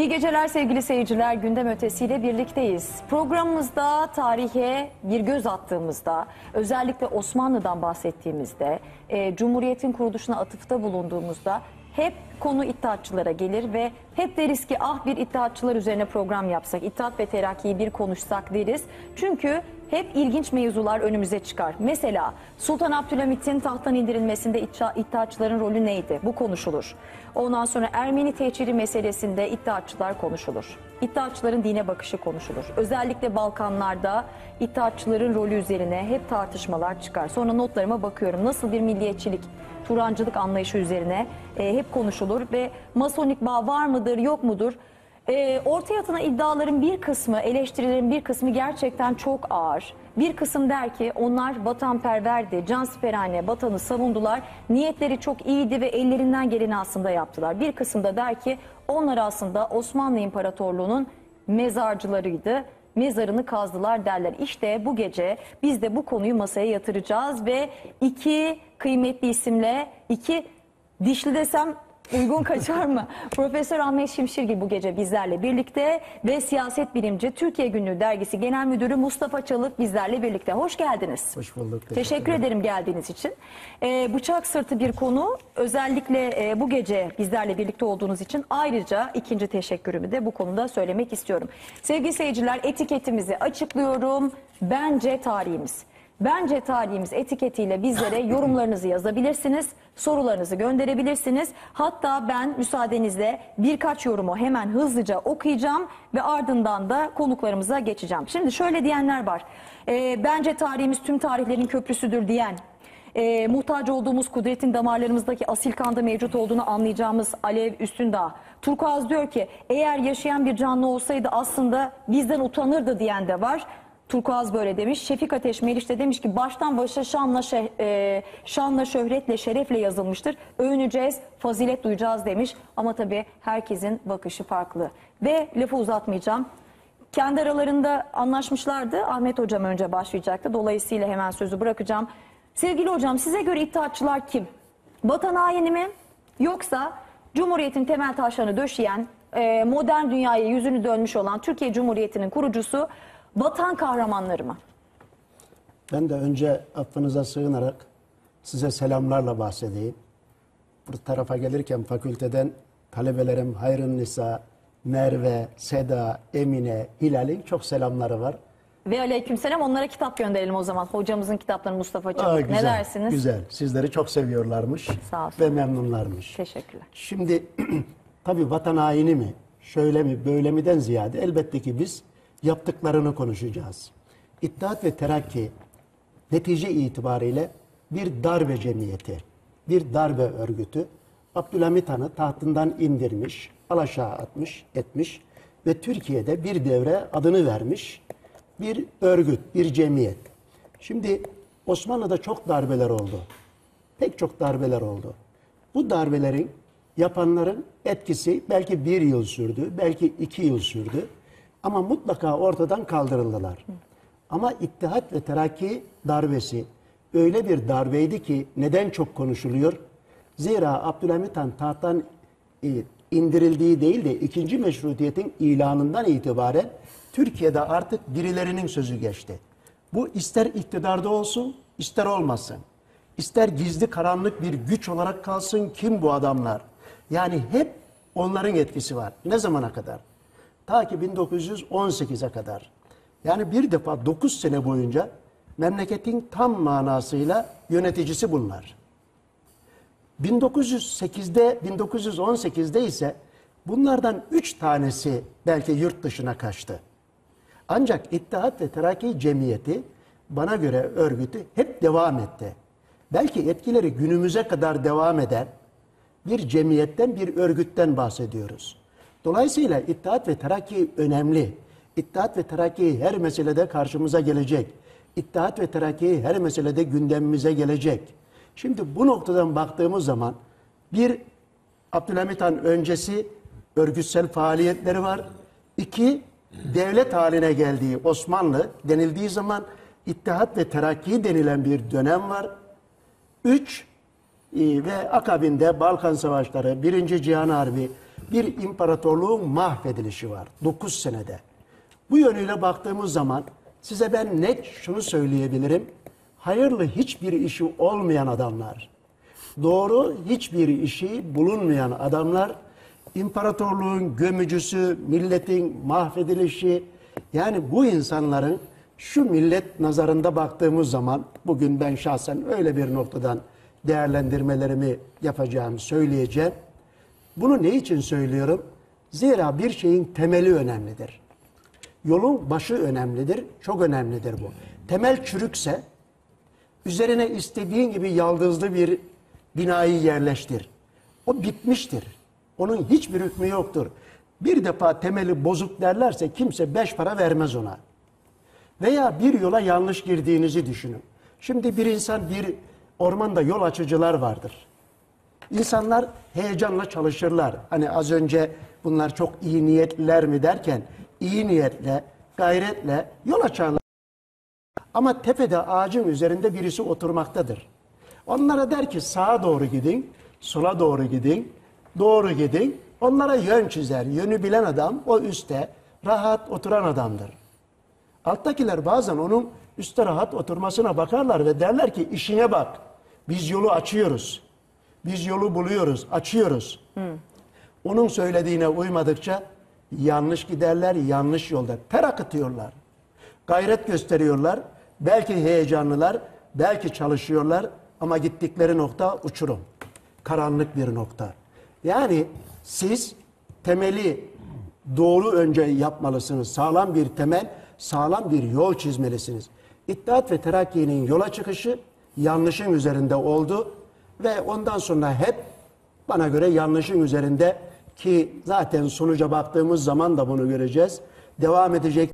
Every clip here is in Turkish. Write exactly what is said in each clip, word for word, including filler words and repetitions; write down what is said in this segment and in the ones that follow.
İyi geceler sevgili seyirciler. Gündem ötesiyle birlikteyiz. Programımızda tarihe bir göz attığımızda, özellikle Osmanlı'dan bahsettiğimizde, e, Cumhuriyet'in kuruluşuna atıfta bulunduğumuzda hep konu İttihatçılara gelir ve hep deriz ki ah bir İttihatçılar üzerine program yapsak, İttihat ve Terakki'yi bir konuşsak deriz. Çünkü hep ilginç mevzular önümüze çıkar. Mesela Sultan Abdülhamit'in tahttan indirilmesinde İttihatçıların rolü neydi? Bu konuşulur. Ondan sonra Ermeni tehciri meselesinde İttihatçılar konuşulur. İttihatçıların dine bakışı konuşulur. Özellikle Balkanlarda İttihatçıların rolü üzerine hep tartışmalar çıkar. Sonra notlarıma bakıyorum. Nasıl bir milliyetçilik, Turancılık anlayışı üzerine e, hep konuşulur ve Masonik bağ var mıdır, yok mudur? E, ortaya atılan iddiaların bir kısmı, eleştirilerin bir kısmı gerçekten çok ağır. Bir kısım der ki onlar vatanperverdi, cansiperane vatanı savundular, niyetleri çok iyiydi ve ellerinden geleni aslında yaptılar. Bir kısım da der ki onlar aslında Osmanlı İmparatorluğu'nun mezarcılarıydı, mezarını kazdılar derler. İşte bu gece biz de bu konuyu masaya yatıracağız ve iki kıymetli isimle, iki dişli desem uygun kaçar mı? Profesör Ahmet Şimşirgil bu gece bizlerle birlikte ve siyaset bilimci Türkiye Günlüğü Dergisi Genel Müdürü Mustafa Çalık bizlerle birlikte. Hoş geldiniz. Hoş bulduk. Teşekkür, Teşekkür ederim geldiğiniz için. Ee, bıçak sırtı bir konu. Özellikle e, bu gece bizlerle birlikte olduğunuz için ayrıca ikinci teşekkürümü de bu konuda söylemek istiyorum. Sevgili seyirciler, etiketimizi açıklıyorum. Bence tarihimiz. Bence tarihimiz etiketiyle bizlere yorumlarınızı yazabilirsiniz, sorularınızı gönderebilirsiniz. Hatta ben müsaadenizle birkaç yorumu hemen hızlıca okuyacağım ve ardından da konuklarımıza geçeceğim. Şimdi şöyle diyenler var, e, bence tarihimiz tüm tarihlerin köprüsüdür diyen, e, muhtaç olduğumuz kudretin damarlarımızdaki asil kanda mevcut olduğunu anlayacağımız Alev Üstündağ. Turkuaz diyor ki eğer yaşayan bir canlı olsaydı aslında bizden utanırdı diyen de var. Turkuaz böyle demiş. Şefik Ateş Meriç de demiş ki baştan başa şanla, şeh, e, şanla şöhretle, şerefle yazılmıştır. Övüneceğiz, fazilet duyacağız demiş. Ama tabii herkesin bakışı farklı. Ve lafı uzatmayacağım. Kendi aralarında anlaşmışlardı. Ahmet Hocam önce başlayacaktı. Dolayısıyla hemen sözü bırakacağım. Sevgili hocam, size göre İttihatçılar kim? Vatan haini mi? Yoksa Cumhuriyet'in temel taşlarını döşeyen, e, modern dünyaya yüzünü dönmüş olan Türkiye Cumhuriyeti'nin kurucusu vatan kahramanları mı? Ben de önce affınıza sığınarak size selamlarla bahsedeyim. Bu tarafa gelirken fakülteden talebelerim Hayrun Nisa, Merve, Seda, Emine, Hilal'in çok selamları var. Ve aleykümselam, onlara kitap gönderelim o zaman. Hocamızın kitapları Mustafa Çalık. Aa, ne güzel, dersiniz? Güzel. Sizleri çok seviyorlarmış. Sağ olsun. Ve memnunlarmış. Teşekkürler. Şimdi tabii vatan haini mi, şöyle mi, böyle miden ziyade elbette ki biz yaptıklarını konuşacağız. İttihat ve Terakki netice itibariyle bir darbe cemiyeti, bir darbe örgütü. Abdülhamit Han'ı tahtından indirmiş, alaşağı atmış, etmiş ve Türkiye'de bir devre adını vermiş bir örgüt, bir cemiyet. Şimdi Osmanlı'da çok darbeler oldu. Pek çok darbeler oldu. Bu darbelerin yapanların etkisi belki bir yıl sürdü, belki iki yıl sürdü. Ama mutlaka ortadan kaldırıldılar. Ama İttihat ve Terakki darbesi öyle bir darbeydi ki neden çok konuşuluyor? Zira Abdülhamit Han tahttan indirildiği değil de ikinci meşrutiyetin ilanından itibaren Türkiye'de artık birilerinin sözü geçti. Bu ister iktidarda olsun, ister olmasın. İster gizli karanlık bir güç olarak kalsın, kim bu adamlar? Yani hep onların etkisi var. Ne zamana kadar? Ta ki bin dokuz yüz on sekize kadar. Yani bir defa dokuz sene boyunca memleketin tam manasıyla yöneticisi bunlar. bin dokuz yüz sekizde, bin dokuz yüz on sekizde ise bunlardan üç tanesi belki yurt dışına kaçtı. Ancak İttihat ve Terakki Cemiyeti bana göre örgütü hep devam etti. Belki etkileri günümüze kadar devam eden bir cemiyetten, bir örgütten bahsediyoruz. Dolayısıyla İttihat ve Terakki önemli. İttihat ve Terakki her meselede karşımıza gelecek. İttihat ve Terakki her meselede gündemimize gelecek. Şimdi bu noktadan baktığımız zaman bir, Abdülhamit Han öncesi örgütsel faaliyetleri var. İki, devlet haline geldiği Osmanlı denildiği zaman İttihat ve Terakki denilen bir dönem var. Üç, ve akabinde Balkan Savaşları, Birinci Cihan Harbi, bir imparatorluğun mahvedilişi var. dokuz senede. Bu yönüyle baktığımız zaman size ben net şunu söyleyebilirim. Hayırlı hiçbir işi olmayan adamlar, doğru hiçbir işi bulunmayan adamlar, imparatorluğun gömücüsü, milletin mahvedilişi, yani bu insanların şu millet nazarında baktığımız zaman, bugün ben şahsen öyle bir noktadan değerlendirmelerimi yapacağımı söyleyeceğim. Bunu ne için söylüyorum? Zira bir şeyin temeli önemlidir. Yolun başı önemlidir, çok önemlidir bu. Temel çürükse, üzerine istediğin gibi yaldızlı bir binayı yerleştir. O bitmiştir. Onun hiçbir hükmü yoktur. Bir defa temeli bozuk derlerse kimse beş para vermez ona. Veya bir yola yanlış girdiğinizi düşünün. Şimdi bir insan, bir ormanda yol açıcılar vardır. İnsanlar heyecanla çalışırlar. Hani az önce bunlar çok iyi niyetliler mi derken, iyi niyetle, gayretle yol açarlar. Ama tepede ağacın üzerinde birisi oturmaktadır. Onlara der ki sağa doğru gidin, sola doğru gidin, doğru gidin. Onlara yön çizer. Yönü bilen adam o üstte rahat oturan adamdır. Alttakiler bazen onun üstte rahat oturmasına bakarlar ve derler ki işine bak. Biz yolu açıyoruz. Biz yolu buluyoruz, açıyoruz. Hmm. Onun söylediğine uymadıkça yanlış giderler, yanlış yolda ter akıtıyorlar. Gayret gösteriyorlar. Belki heyecanlılar, belki çalışıyorlar ama gittikleri nokta uçurum. Karanlık bir nokta. Yani siz temeli doğru önce yapmalısınız. Sağlam bir temel, sağlam bir yol çizmelisiniz. İttihat ve Terakki'nin yola çıkışı yanlışın üzerinde oldu ve ondan sonra hep bana göre yanlışın üzerinde, ki zaten sonuca baktığımız zaman da bunu göreceğiz, devam edecek.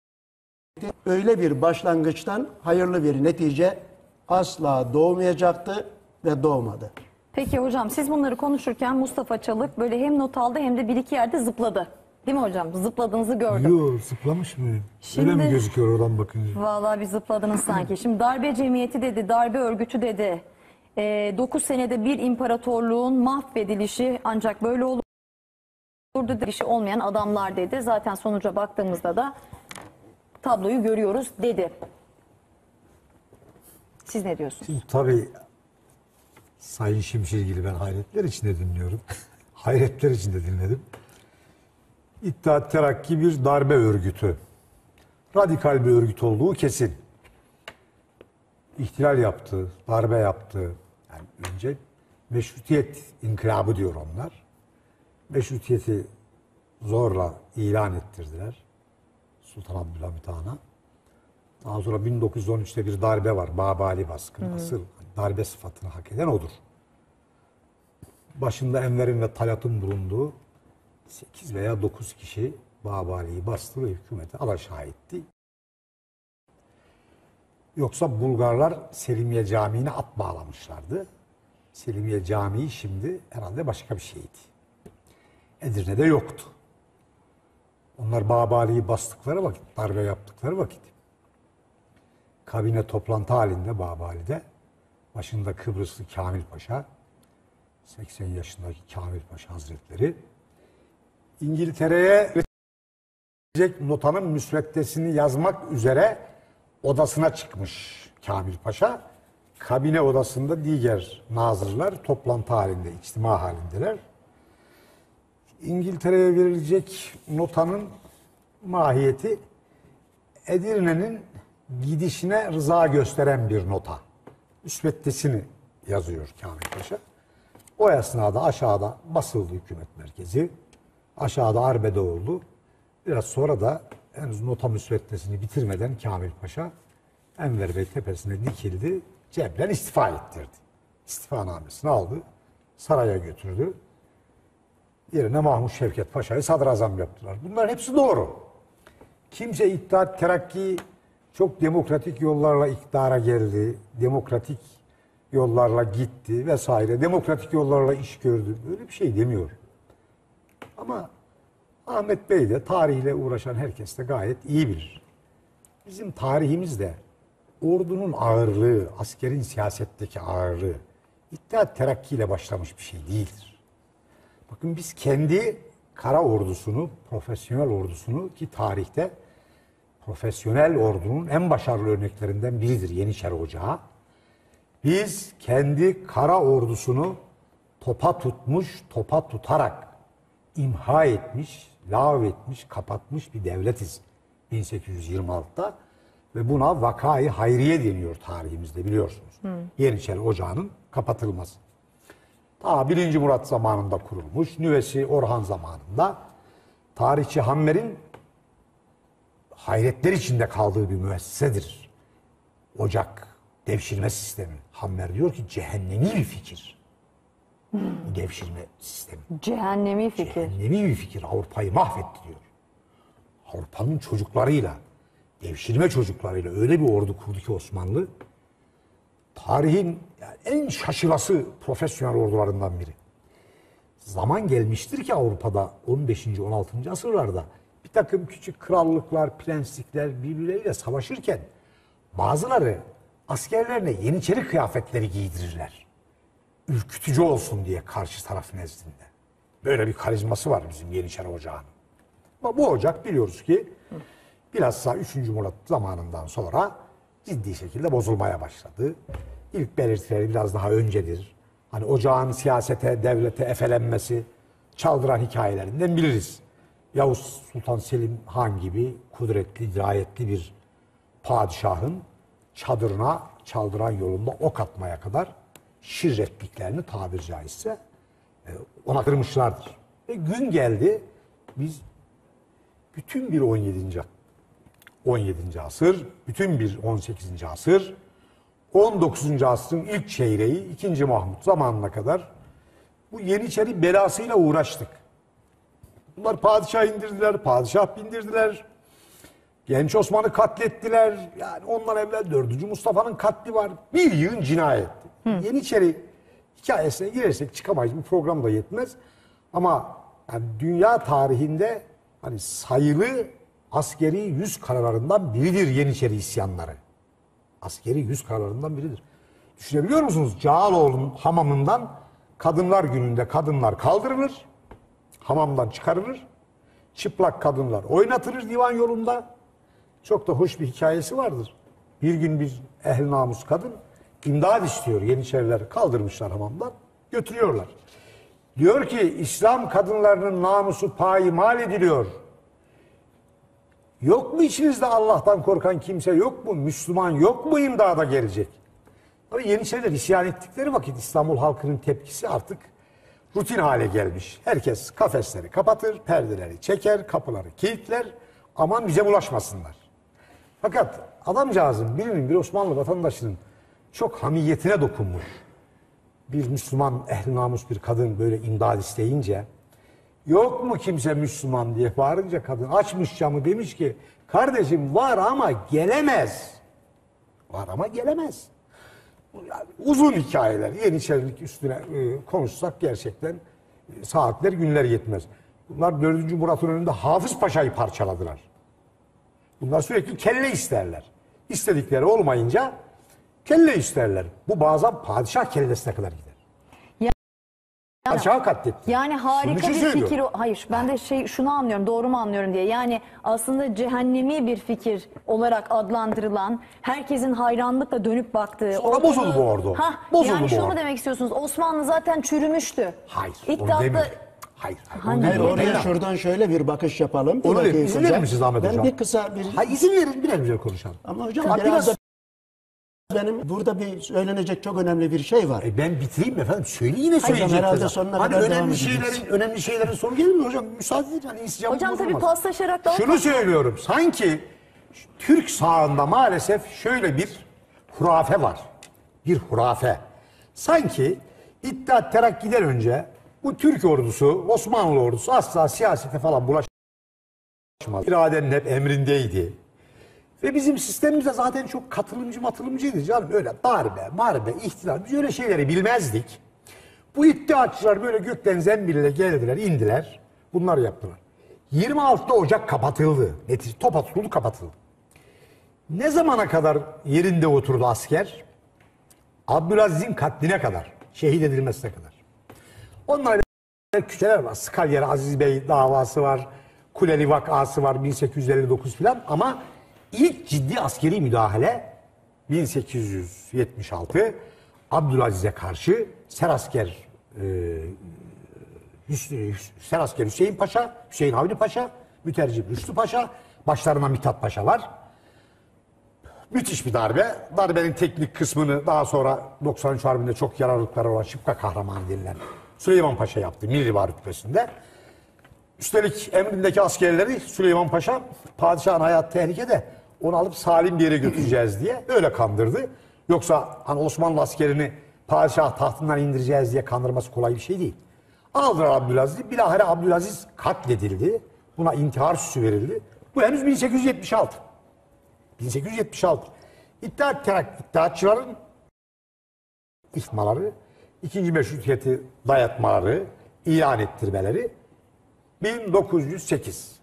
Öyle bir başlangıçtan hayırlı bir netice asla doğmayacaktı ve doğmadı. Peki hocam, siz bunları konuşurken Mustafa Çalık böyle hem not aldı hem de bir iki yerde zıpladı. Değil mi hocam? Zıpladığınızı gördüm. Yok, zıplamış mı? Şimdi, öyle mi gözüküyor oradan bakınca? Vallahi bir zıpladınız sanki. Şimdi darbe cemiyeti dedi, darbe örgütü dedi. dokuz ee, senede bir imparatorluğun mahvedilişi ancak böyle olur. Burada işi olmayan adamlar dedi. Zaten sonuca baktığımızda da tabloyu görüyoruz dedi. Siz ne diyorsunuz? Şimdi, tabii Sayın Şimşirgil'i ben hayretler içinde dinliyorum. Hayretler içinde dinledim. İttihat Terakki bir darbe örgütü. Radikal bir örgüt olduğu kesin. İhtilal yaptı, darbe yaptı. Yani önce meşrutiyet inkılabı diyor onlar. Meşrutiyeti zorla ilan ettirdiler Sultan Abdülhamit Han'a. Daha sonra bin dokuz yüz on üçte bir darbe var. Babali baskını. Hmm. Asıl darbe sıfatını hak eden odur. Başında Enver'in ve Talat'ın bulunduğu sekiz veya dokuz kişi Babali'yi bastı ve hükümeti alaşağı etti. Yoksa Bulgarlar Selimiye Camii'ne at bağlamışlardı. Selimiye Camii şimdi herhalde başka bir şeydi. Edirne'de yoktu. Onlar Babali'yi bastıkları vakit, darbe yaptıkları vakit kabine toplantı halinde Babali'de, başında Kıbrıslı Kamil Paşa, seksen yaşındaki Kamil Paşa Hazretleri, İngiltere'ye notanın müsveddesini yazmak üzere odasına çıkmış Kamil Paşa. Kabine odasında diğer nazırlar toplantı halinde, içtima halindeler. İngiltere'ye verilecek notanın mahiyeti Edirne'nin gidişine rıza gösteren bir nota. Müsveddesini yazıyor Kamil Paşa. O esnada aşağıda basıldı hükümet merkezi. Aşağıda arbede oldu. Biraz sonra da henüz nota müsveddesini bitirmeden Kamil Paşa Enver Bey tepesine dikildi. Cebren istifa ettirdi. İstifanamesini aldı. Saraya götürdü. Yerine Mahmut Şevket Paşa'yı sadrazam yaptılar. Bunların hepsi doğru. Kimse İttihat Terakki çok demokratik yollarla iktidara geldi, demokratik yollarla gitti vesaire, demokratik yollarla iş gördü. Öyle bir şey demiyor. Ama Ahmet Bey de tarihle uğraşan herkes de gayet iyi bilir. Bizim tarihimizde ordunun ağırlığı, askerin siyasetteki ağırlığı İttihat Terakki ile başlamış bir şey değildir. Bakın biz kendi kara ordusunu, profesyonel ordusunu ki tarihte profesyonel ordunun en başarılı örneklerinden biridir Yeniçeri Ocağı. Biz kendi kara ordusunu topa tutmuş, topa tutarak imha etmiş, lağvetmiş, kapatmış bir devletiz bin sekiz yüz yirmi altıda ve buna Vakayı Hayriye deniyor tarihimizde biliyorsunuz. Hı. Yeniçeri Ocağı'nın kapatılması. Ta birinci Murat zamanında kurulmuş, nüvesi Orhan zamanında tarihçi Hammer'in hayretler içinde kaldığı bir müessesedir. Ocak devşirme sistemi. Hammer diyor ki cehennemi bir fikir. Hmm. Devşirme sistemi. Cehennemi fikir. Cehennemi bir fikir. Avrupa'yı mahvetti diyor. Avrupa'nın çocuklarıyla, devşirme çocuklarıyla öyle bir ordu kurdu ki Osmanlı, tarihin yani en şaşılası profesyonel ordularından biri. Zaman gelmiştir ki Avrupa'da on beşinci on altıncı asırlarda bir takım küçük krallıklar, prenslikler birbirleriyle savaşırken bazıları askerlerine Yeniçeri kıyafetleri giydirirler. Ürkütücü olsun diye karşı taraf nezdinde. Böyle bir karizması var bizim Yeniçeri Ocağı'nın. Ama bu ocak biliyoruz ki bilhassa üçüncü Murat zamanından sonra ciddi şekilde bozulmaya başladı. İlk belirtileri biraz daha öncedir. Hani ocağın siyasete, devlete efelenmesi, çaldıran hikayelerinden biliriz. Yavuz Sultan Selim Han gibi kudretli, dirayetli bir padişahın çadırına çaldıran yolunda ok atmaya kadar şirretliklerini tabiri caizse ona kırmışlardır. Ve gün geldi biz bütün bir on yedinci on yedinci asır, bütün bir on sekizinci asır, on dokuzuncu asrın ilk çeyreği ikinci Mahmut zamanına kadar bu Yeniçeri belasıyla uğraştık. Bunlar padişah indirdiler, padişah bindirdiler. Genç Osman'ı katlettiler. Yani ondan evvel dördüncü Mustafa'nın katli var. Bir yığın cinayetti. Hı. Yeniçeri hikayesine girersek çıkamayız. Bu program da yetmez. Ama yani dünya tarihinde hani sayılı askeri yüz karalarından biridir Yeniçeri isyanları. Askeri yüz karalarından biridir. Düşünebiliyor musunuz? Cağaloğlu'nun hamamından Kadınlar Günü'nde kadınlar kaldırılır. Hamamdan çıkarılır. Çıplak kadınlar oynatılır divan yolunda. Çok da hoş bir hikayesi vardır. Bir gün bir ehl-i namus kadın imdad istiyor. Yeniçeriler kaldırmışlar hamamdan. Götürüyorlar. Diyor ki İslam kadınlarının namusu payimal ediliyor. Yok mu içinizde Allah'tan korkan kimse yok mu? Müslüman yok mu imdada gelecek? Ama Yeniçeriler isyan ettikleri vakit İstanbul halkının tepkisi artık rutin hale gelmiş. Herkes kafesleri kapatır, perdeleri çeker, kapıları kilitler. Aman bize bulaşmasınlar. Fakat adamcağızın birinin, bir Osmanlı vatandaşının çok hamiyetine dokunmuş. Bir Müslüman ehl-i namus bir kadın böyle imdad isteyince, yok mu kimse Müslüman diye bağırınca kadın açmış camı demiş ki, kardeşim var ama gelemez. Var ama gelemez. Yani uzun hikayeler, Yeniçerilik üstüne e, konuşsak gerçekten e, saatler günler yetmez. Bunlar dördüncü Murat'ın önünde Hafız Paşa'yı parçaladılar. Bunlar sürekli kelle isterler. İstedikleri olmayınca kelle isterler. Bu bazen padişah kellesine kadar gider. Yani, Padişahı katletti. Yani harika bir fikir. Hayır, ben de şey şunu anlıyorum, doğru mu anlıyorum diye. Yani aslında cehennemi bir fikir olarak adlandırılan, herkesin hayranlıkla dönüp baktığı. Sonra bozuldu bu ordu. Hah, bozuldu yani bu şunu ordu. mu demek istiyorsunuz? Osmanlı zaten çürümüştü. Hayır, İddiatta... onu demiyorum. Hayır, hayır. Hani Hayır, oraya oraya şuradan şöyle bir bakış yapalım. Bir Onu dakika izin hocam. verir misiniz Ahmet ben Hocam? bir kısa bir... Hayır, izin verin, birer birer konuşalım. Ama hocam Tabii biraz biraz... da benim burada bir söylenecek çok önemli bir şey var. E ben bitireyim efendim. Söyle yine söyleyecek. herhalde sonuna hani kadar devam önemli edeceğiz. şeylerin önemli şeylerin sonu gelir mi hocam? Müsaade edin. Hani insicamı Hocam tabii bozulmaz. paslaşarak daha... Şunu söylüyorum. Sanki Türk sahında maalesef şöyle bir hurafe var. Bir hurafe. Sanki İttihat Terakki'den önce bu Türk ordusu, Osmanlı ordusu asla siyasete falan bulaşmaz. İradenin hep emrindeydi. Ve bizim sistemimiz de zaten çok katılımcı matılımcıydı canım. Öyle darbe, marbe, ihtilal. Biz öyle şeyleri bilmezdik. Bu iddiatçılar böyle gökten zembille geldiler, indiler. Bunlar yaptılar. yirmi altıda Ocak kapatıldı. Netice topa tutuldu, kapatıldı. Ne zamana kadar yerinde oturdu asker? Abdülaziz'in katline kadar. Şehit edilmesine kadar. Onlar Küçükler var. Skalyera Aziz Bey davası var. Kuleli vakası var bin sekiz yüz elli dokuz filan ama ilk ciddi askeri müdahale bin sekiz yüz yetmiş altı Abdülaziz'e karşı Serasker e, Hüsnü, Serasker Hüseyin Paşa, Hüseyin Avni Paşa, Mütercim Rüştü Paşa, başlarına Mithat Paşa var. Müthiş bir darbe. Darbenin teknik kısmını daha sonra doksan üç Harbi'nde çok yararlıkları olan Şıpka Kahramanı denilen Süleyman Paşa yaptı Milli Var Rütbesi'nde. Üstelik emrindeki askerleri Süleyman Paşa padişahın hayatı tehlikede onu alıp salim bir yere götüreceğiz diye öyle kandırdı. Yoksa hani Osmanlı askerini padişah tahtından indireceğiz diye kandırması kolay bir şey değil. Aldılar Abdülaziz'i. Bilahare Abdülaziz katledildi. Buna intihar süsü verildi. Bu henüz bin sekiz yüz yetmiş altı. bin sekiz yüz yetmiş altı. İttihat Terakki İttihatçıların ihmaları, ikinci meşrutiyeti dayatmaları, ilan ettirmeleri bin dokuz yüz sekiz.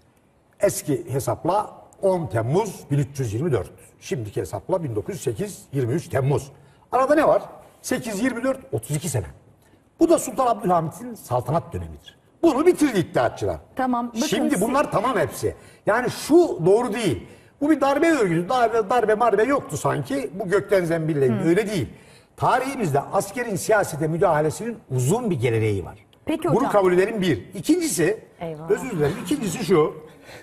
Eski hesapla on Temmuz bin üç yüz yirmi dört. Şimdiki hesapla bin dokuz yüz sekiz yirmi üç Temmuz. Arada ne var? sekiz yirmi dört otuz iki sene. Bu da Sultan Abdülhamit'in saltanat dönemidir. Bunu bitirdi İttihatçılar. Tamam, bakın Şimdi siz- bunlar tamam hepsi. Yani şu doğru değil. Bu bir darbe örgütü. Darbe, darbe marbe yoktu sanki. Bu gökten zembille öyle değil. Tarihimizde askerin siyasete müdahalesinin uzun bir geleneği var. Peki Bunu hocam. kabul edelim bir. İkincisi, Eyvallah. özür dilerim. İkincisi şu.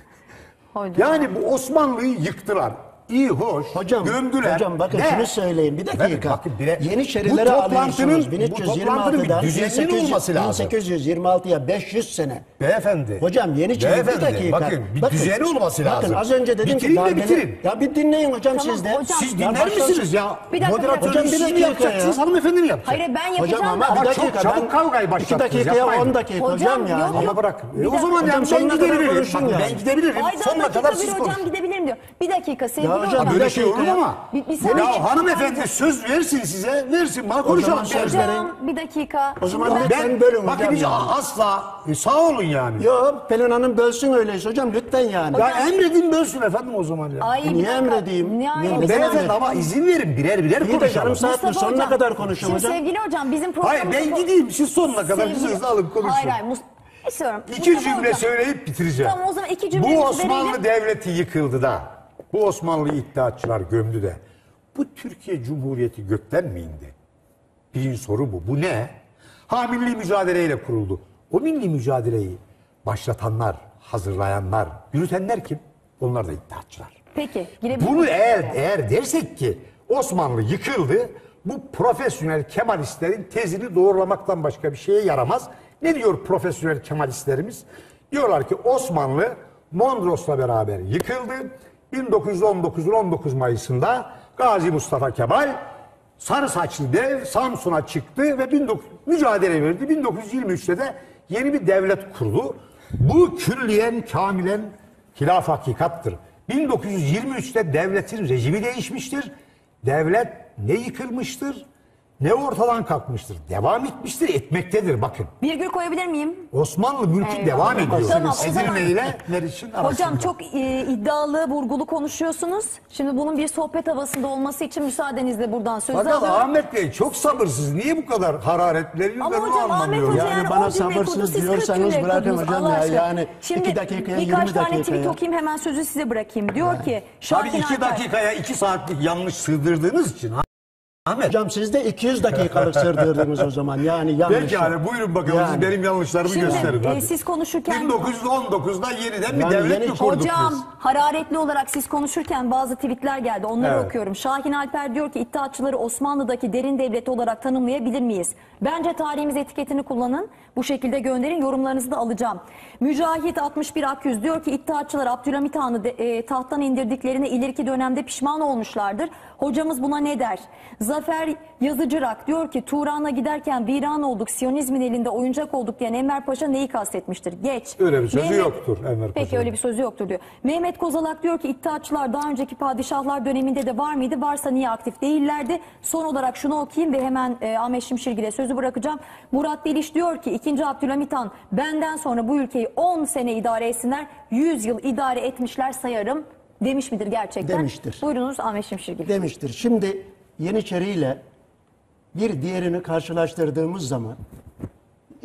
Hocam. Yani bu Osmanlı'yı yıktılar. İyi hoş. Hocam, gömdüler. hocam bakın Ne? şunu söyleyeyim bir dakika. Efendim, bakın bire- Yeniçerileri bu toplantının, alıyorsunuz bu toplantının bir bin üç yüz yirmi altıdan düzeninin olması lazım. bin sekiz yüz yirmi altıya beş yüz sene. Beyefendi. Hocam Yeniçeri bir Beyefendi, dakika. bakın bir düzeni olması bakın, lazım. az önce dedim Bitirin ki de darbeli- bitirin. Ya bir dinleyin hocam Tamam, siz de. hocam. Siz Ya dinler başka- misiniz ya? Bir dakika, Moderatörü hocam, bir siz mi dakika yapacaksınız, ya. hanımefendi mi yapacak? Hayır ben yapacağım Hocam ama da. bir Ama dakika. çok çabuk ben kavgayı iki başlattınız, dakikaya yapmayın. on dakika Hocam, hocam ya. yok, Ama yok. bırak. Bir E o dakika. zaman Hocam yani ben sonuna kadar gidebilirim. konuşun Bakın yani. ben gidebilirim. Aydan Sonuna dakika kadar bir siz hocam konuşun. gidebilirim diyor. Bir dakika sevgili hocam, hocam. Ha, böyle şey olur mu ama? Bir, bir saniye. Ya hanımefendi söz versin size, versin bana konuşalım. zaman söz verin. Hocam bir dakika. O zaman Şimdi lütfen Ben bölün bakın hocam hiç ya. asla e, sağ olun yani. Yok Pelin Hanım bölsün öyleyse hocam lütfen yani. Ya emredin bölsün efendim o zaman ya. Ay, bir Niye dakika. emredeyim? Niye Niye- emredeyim? Beyefendi ama izin verin birer birer İyi de konuşalım. yarım saat Mustafa sonuna hocam, kadar konuşun şimdi hocam. sevgili hocam bizim Hayır programımız... ben gideyim siz sonuna kadar Sevgili- bizi hızlı alın konuşun. Hayır hayır. Mus- İstiyorum. İki Mustafa cümle hocam. söyleyip bitireceğim. Tamam, o zaman iki cümle Bu Osmanlı verelim. Devleti yıkıldı da, bu Osmanlı İttihatçılar gömdü de, bu Türkiye Cumhuriyeti gökten mi indi? Birinci soru bu. Bu ne? Ha milli mücadeleyle kuruldu. O milli mücadeleyi başlatanlar, hazırlayanlar, yürütenler kim? Onlar da İttihatçılar. Peki girebilir Bunu eğer eğer dersek ki Osmanlı yıkıldı, bu profesyonel Kemalistlerin tezini doğrulamaktan başka bir şeye yaramaz. Ne diyor profesyonel Kemalistlerimiz? Diyorlar ki Osmanlı Mondros'la beraber yıkıldı. bin dokuz yüz on dokuzun on dokuz Mayıs'ında Gazi Mustafa Kemal sarı saçlı dev Samsun'a çıktı ve bin dokuz yüz mücadele verdi. bin dokuz yüz yirmi üçte de yeni bir devlet kurdu. Bu külliyen kamilen hilaf hakikattır. bin dokuz yüz yirmi üçte devletin rejimi değişmiştir. Devlet ne yıkılmıştır ne ortadan kalkmıştır. Devam etmiştir, etmektedir bakın. Virgül koyabilir miyim? Osmanlı mülkü Eyvallah. devam ediyor. Tamam, o zaman- Edirne ile Meriç'in arasında. Hocam çok e, iddialı, vurgulu konuşuyorsunuz. Şimdi bunun bir sohbet havasında olması için müsaadenizle buradan söz Fakat alıyorum. Ahmet Bey çok sabırsız. Niye bu kadar hararetli? Ama Ben onu hocam Ahmet anlamıyorum. Hoca Yani yani, bana on cümle kurdu, sabırsız siz kırk diyorsanız cümle bırakın kurdunuz, hocam Allah ya. aşkına. Yani Şimdi iki dakikaya, birkaç yirmi tane dakikaya. tweet okuyayım hemen sözü size bırakayım. Diyor ki Tabii Şahin iki Alper- dakikaya iki saatlik yanlış sığdırdığınız için. Ahmet. Hocam siz de iki yüz dakikalık sırdırdınız o zaman. Yani yanlış. Peki yani buyurun bakalım Yani. siz benim yanlışlarımı Şimdi, gösterin. e, hadi. siz konuşurken- bin dokuz yüz on dokuzda yeniden bir Yani devlet yeni- mi kurduk Hocam biz? hararetli olarak siz konuşurken bazı tweetler geldi. Onları Evet. okuyorum. Şahin Alper diyor ki İttihatçıları Osmanlı'daki derin devleti olarak tanımlayabilir miyiz? Bence tarihimiz etiketini kullanın. Bu şekilde gönderin. Yorumlarınızı da alacağım. Mücahit altmış bir Akyüz diyor ki İttihatçılar Abdülhamit Han'ı de- e, tahttan indirdiklerine ileriki dönemde pişman olmuşlardır. Hocamız buna ne der? Zafer Yazıcırak diyor ki Turan'a giderken viran olduk, Siyonizmin elinde oyuncak olduk diyen Enver Paşa neyi kastetmiştir? Geç. Öyle bir sözü yoktur Enver Peki Paşa'nın. öyle bir sözü yoktur diyor. Mehmet Kozalak diyor ki İttihatçılar daha önceki padişahlar döneminde de var mıydı? Varsa niye aktif değillerdi? Son olarak şunu okuyayım ve hemen e, Ahmet Şimşirgil'e sözü bırakacağım. Murat Deliş diyor ki ikinci Abdülhamit Han benden sonra bu ülkeyi on sene idare etsinler, yüz yıl idare etmişler sayarım demiş midir gerçekten? Demiştir. Buyurunuz Ahmet Şimşirgil. Demiştir. Şimdi Yeniçeri ile bir diğerini karşılaştırdığımız zaman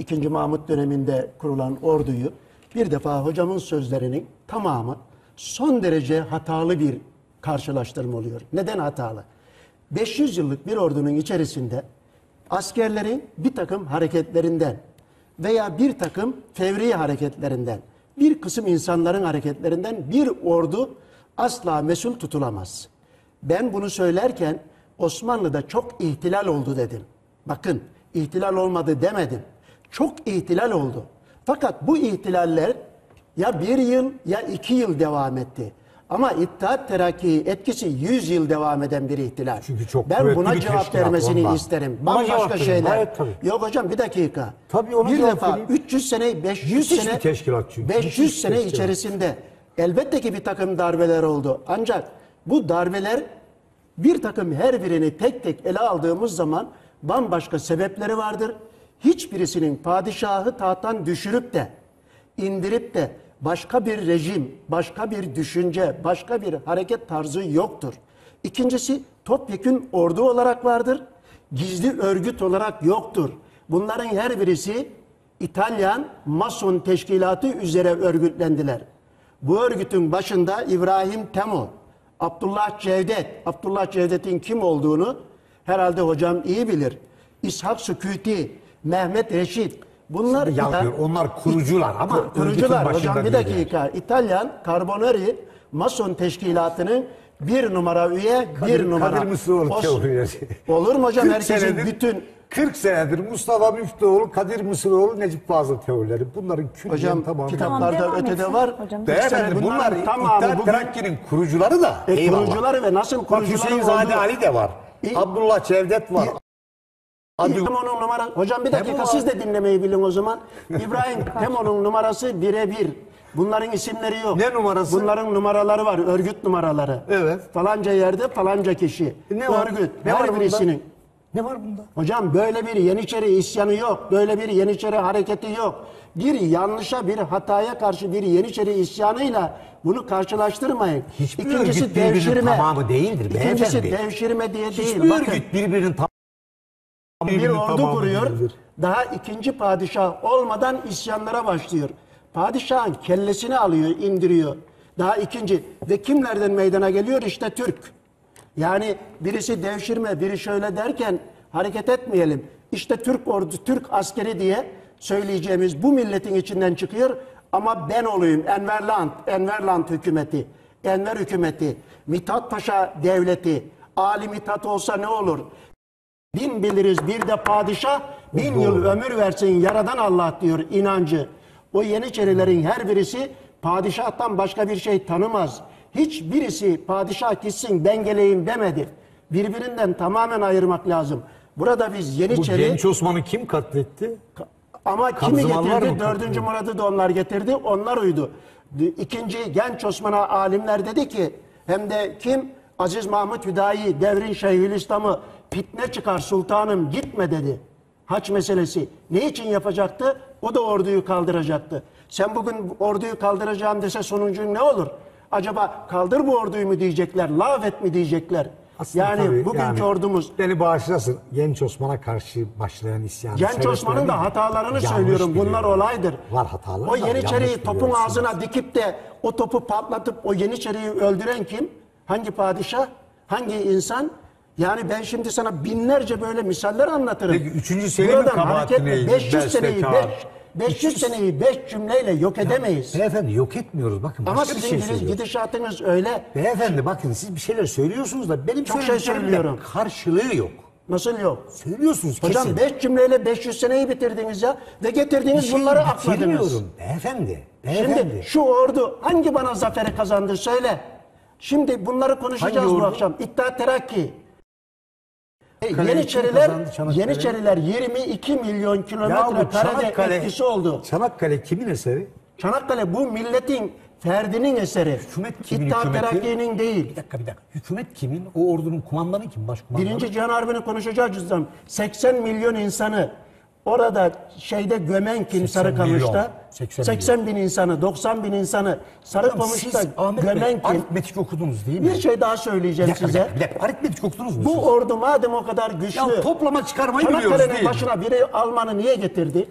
ikinci. Mahmut döneminde kurulan orduyu bir defa hocamın sözlerinin tamamı son derece hatalı bir karşılaştırma oluyor. Neden hatalı? beş yüz yıllık bir ordunun içerisinde askerlerin bir takım hareketlerinden veya bir takım fevri hareketlerinden, bir kısım insanların hareketlerinden bir ordu asla mesul tutulamaz. Ben bunu söylerken Osmanlı'da çok ihtilal oldu dedim. Bakın, ihtilal olmadı demedim. Çok ihtilal oldu. Fakat bu ihtilaller ya bir yıl ya iki yıl devam etti. Ama İttihat Terakki etkisi yüz yıl devam eden bir ihtilal. Çünkü çok ben kuvvetli buna bir cevap teşkilat vermesini ondan. isterim. Buna cevap Bambaşka verin. şeyler. Evet, tabii. Yok hocam bir dakika. Tabii, ona bir cevap defa vereyim. üç yüz sene, beş yüz Müthiş sene, bir teşkilat çünkü. beş yüz Müthiş sene teşkilat. içerisinde elbette ki bir takım darbeler oldu. Ancak bu darbeler bir takım her birini tek tek ele aldığımız zaman bambaşka sebepleri vardır. Hiçbirisinin padişahı tahttan düşürüp de indirip de başka bir rejim, başka bir düşünce, başka bir hareket tarzı yoktur. İkincisi topyekün ordu olarak vardır. Gizli örgüt olarak yoktur. Bunların her birisi İtalyan Mason teşkilatı üzere örgütlendiler. Bu örgütün başında İbrahim Temo, Abdullah Cevdet, Abdullah Cevdet'in kim olduğunu herhalde hocam iyi bilir. İshak Sükûti, Mehmet Reşit. Bunlar Yapıyor. Onlar kurucular ama örgütün kurucular başında hocam bir değiller. dakika. İtalyan Carbonari Mason teşkilatının bir numara üye, Kadir- bir numara. Kadir Mısıroğlu Os- teorisi. Olur mu hocam kırk herkesin senedir- bütün kırk senedir Mustafa Müftüoğlu, Kadir Mısıroğlu, Necip Fazıl teorileri. Bunların külliyen hocam tamamı. kitaplarda Tamam, devam ötede etsin var. hocam. kırk sene Beyefendi bunlar bunların tamamı İttihat bugün Terakki'nin kurucuları da. e, Eyvallah. kurucuları ve nasıl Bak kurucuları Hüseyin Zade olduğu- Ali de var. İ- Abdullah Cevdet var. Adı- Temo'nun numara. Hocam bir dakika Temo siz var. de dinlemeyi bilin o zaman. İbrahim Temo'nun numarası birebir. Bunların isimleri yok. Ne numarası? Bunların numaraları var. Örgüt numaraları. Evet. Falanca yerde falanca kişi. Ne var? Örgüt. Ne var her bunda? birisinin. Ne var bunda? Hocam böyle bir Yeniçeri isyanı yok. Böyle bir Yeniçeri hareketi yok. Bir yanlışa, bir hataya karşı bir Yeniçeri isyanıyla bunu karşılaştırmayın. Hiçbir İkincisi örgüt birbirinin devşirme. tamamı değildir İkincisi beyefendi. devşirme diye değil. Hiçbir Bakın, örgüt birbirinin tam bir birbirinin ordu tamamı kuruyor. değildir. Daha ikinci padişah olmadan isyanlara başlıyor. Padişahın kellesini alıyor, indiriyor. Daha ikinci. Ve kimlerden meydana geliyor? İşte Türk. Yani birisi devşirme, biri şöyle derken hareket etmeyelim. İşte Türk ordu, Türk askeri diye söyleyeceğimiz bu milletin içinden çıkıyor. Ama ben olayım, Enverland, Enverland hükümeti, Enver hükümeti, Mithat Paşa devleti, Ali Mithat olsa ne olur? Bin biliriz bir de padişah, bin yıl ömür versin yaradan Allah diyor inancı. O Yeniçerilerin her birisi padişahtan başka bir şey tanımaz. Hiçbirisi padişah gitsin ben geleyim demedi. Birbirinden tamamen ayırmak lazım. Burada biz Bu Yeniçeri genç Osman'ı kim katletti? ama kimi Kabzımanlar getirdi? mı Dördüncü katılıyor? Murad'ı da onlar getirdi. Onlar uydu. İkinci genç Osman'a alimler dedi ki hem de kim? Aziz Mahmut Hüdayi devrin Şeyhülislam'ı fitne çıkar sultanım gitme dedi. Haç meselesi. Ne için yapacaktı? O da orduyu kaldıracaktı. Sen bugün orduyu kaldıracağım dese sonucun ne olur? Acaba kaldır bu orduyu mu diyecekler? Lağvet mi diyecekler? Aslında yani tabii, bugünkü yani ordumuz beni bağışlasın. Genç Osman'a karşı başlayan isyan. Genç Osman'ın da hatalarını söylüyorum. Bunlar olaydır. Var hataları O var, Yeniçeri'yi yanlış topun biliyorsunuz. ağzına dikip de o topu patlatıp o Yeniçeri'yi öldüren kim? Hangi padişah? Hangi insan? Yani ben şimdi sana binlerce böyle misaller anlatırım. Peki üçüncü Selim'in Buradan kabahati hareketle neydi? beş yüz seneyi Bestekar. beş beş yüz seneyi beş cümleyle yok edemeyiz. Beyefendi yok etmiyoruz. Bakın Ama başka bir sizin şey gidiş- söylüyoruz. gidişatınız öyle. Beyefendi bakın siz bir şeyler söylüyorsunuz da benim Çok şey söylediklerimin de söylüyorum. karşılığı yok. Nasıl yok? Söylüyorsunuz Hocam kesin. beş cümleyle beş yüz seneyi bitirdiniz ya ve getirdiniz Bir şey bunları akladınız. bitirmiyorum Beyefendi. Beyefendi. Şimdi şu ordu hangi bana zaferi kazandı söyle. Şimdi bunları konuşacağız Hangi bu ordu? akşam. İttihat Terakki. E, Kaleyi kim Yeniçeriler, kazandı? Çanakkale. Yeniçeriler yirmi iki milyon Ya kilometre bu karede Çanakkale, etkisi oldu. Çanakkale kimin eseri? Çanakkale bu milletin ferdinin eseri. Hükümet kimin İttihat hükümeti? Terakki'nin değil. Bir dakika bir dakika. Hükümet kimin? O ordunun kumandanı kim? Başkumandanı? Birinci Cihan Harbi'ni konuşacağız cüzdan. seksen milyon insanı orada şeyde gömen kim Sarıkamış'ta? milyon, seksen seksen bin insanı, doksan bin insanı Sarıkamış'ta Siz Ahmet Bey, gömen kim? aritmetik okudunuz değil mi? Bir şey daha söyleyeceğim Bir dakika, bir size. dakika, bir dakika. Aritmetik okudunuz mu Bu siz? ordu madem o kadar güçlü. Ya toplama çıkarmayı biliyoruz değil Çanakkale'nin mi? başına biri Alman'ı niye getirdi?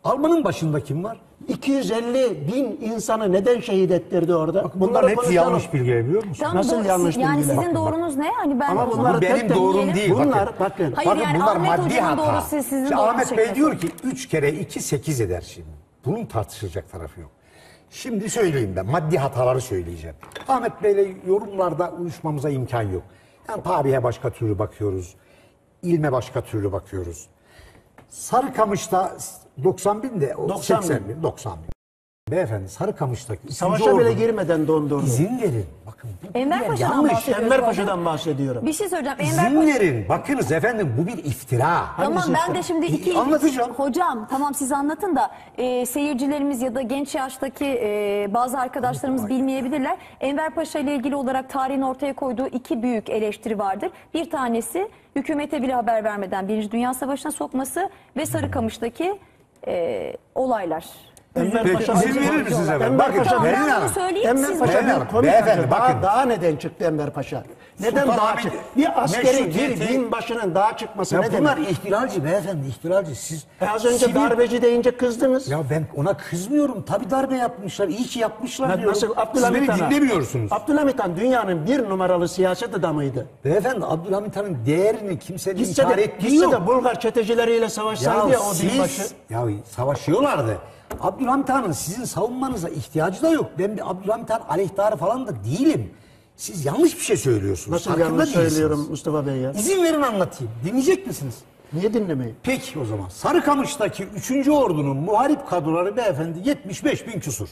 Almanın başında kim var? iki yüz elli bin insanı neden şehit ettirdi orada? Bakın bunlar Bunları hepsi konuşalım. yanlış bilgiler biliyor musun? Tam Nasıl doğru- yanlış Yani bilgiler? sizin Bakın, doğrunuz ne? Hani ben Ama o bunlar zaman- Bu benim tek tek doğrum dinleyelim. değil. Bunlar, bakın. bakın. Hayır, bakın yani bunlar Ahmet maddi Hoca'nın hata. doğrusu, sizin Şimdi doğrunuz Ahmet Bey şeklinde. diyor ki üç kere iki sekiz eder şimdi. Bunun tartışılacak tarafı yok. Şimdi söyleyeyim ben. Maddi hataları söyleyeceğim. Ahmet Bey'le yorumlarda uyuşmamıza imkan yok. Yani tarihe başka türlü bakıyoruz. İlme başka türlü bakıyoruz. Sarıkamış'ta doksan bin de o doksan seksen bin. doksan bin. Beyefendi Sarıkamış'taki üçüncü Savaşa bile ordunun girmeden dondurdu. İzin verin. Bakın bu Enver bilgiler Paşa'dan yanlış. bahsediyoruz. Enver bu arada. Paşa'dan bahsediyorum. Bir şey söyleyeceğim. Enver İzin Paşa... verin. Bakınız efendim bu bir iftira. Tamam Hangisi ben de işte? şimdi iki... Anlatacağım. Hocam tamam siz anlatın da e, seyircilerimiz ya da genç yaştaki e, bazı arkadaşlarımız bilmeyebilirler. Enver Paşa ile ilgili olarak tarihin ortaya koyduğu iki büyük eleştiri vardır. Bir tanesi hükümete bile haber vermeden Birinci Dünya Savaşı'na sokması ve Sarıkamış'taki e, olaylar. Enver Peki, Paşa izin verir misiniz efendim? Enver Bakın, Paşa, Tamam Berin ben Hanım. bunu söyleyeyim. Enver Siz Paşa Berin bir Hanım, komikacı. beyefendi, Daha, bakın. daha neden çıktı Enver Paşa? Neden Sultan daha Ahmet çıktı? Bir askeri bir meşrutiyeti- binbaşının daha çıkması Ya ne bunlar demek? ihtilalci beyefendi, ihtilalci. Siz E az önce sivil- darbeci deyince kızdınız. Ya ben ona kızmıyorum. Tabii darbe yapmışlar. İyi ki yapmışlar Ben diyorum. nasıl Siz Abdülhamit beni Han'a- dinlemiyorsunuz. Abdülhamit Han dünyanın bir numaralı siyaset adamıydı. Beyefendi Abdülhamit Han'ın değerini kimsenin Gitse inkar de, ettiği gitse yok. de Bulgar çetecileriyle savaşsaydı ya, o siz- binbaşı. Ya savaşıyorlardı. Abdülhamit Han'ın sizin savunmanıza ihtiyacı da yok. Ben bir Abdülhamit Han aleyhtarı falan da değilim. Siz yanlış bir şey söylüyorsunuz. Nasıl Farkında yanlış değilsiniz. söylüyorum Mustafa Bey ya? İzin verin anlatayım. Dinleyecek misiniz? Niye dinlemeyin? Peki o zaman. Sarıkamış'taki üçüncü ordunun muharip kadroları beyefendi yetmiş beş bin küsur.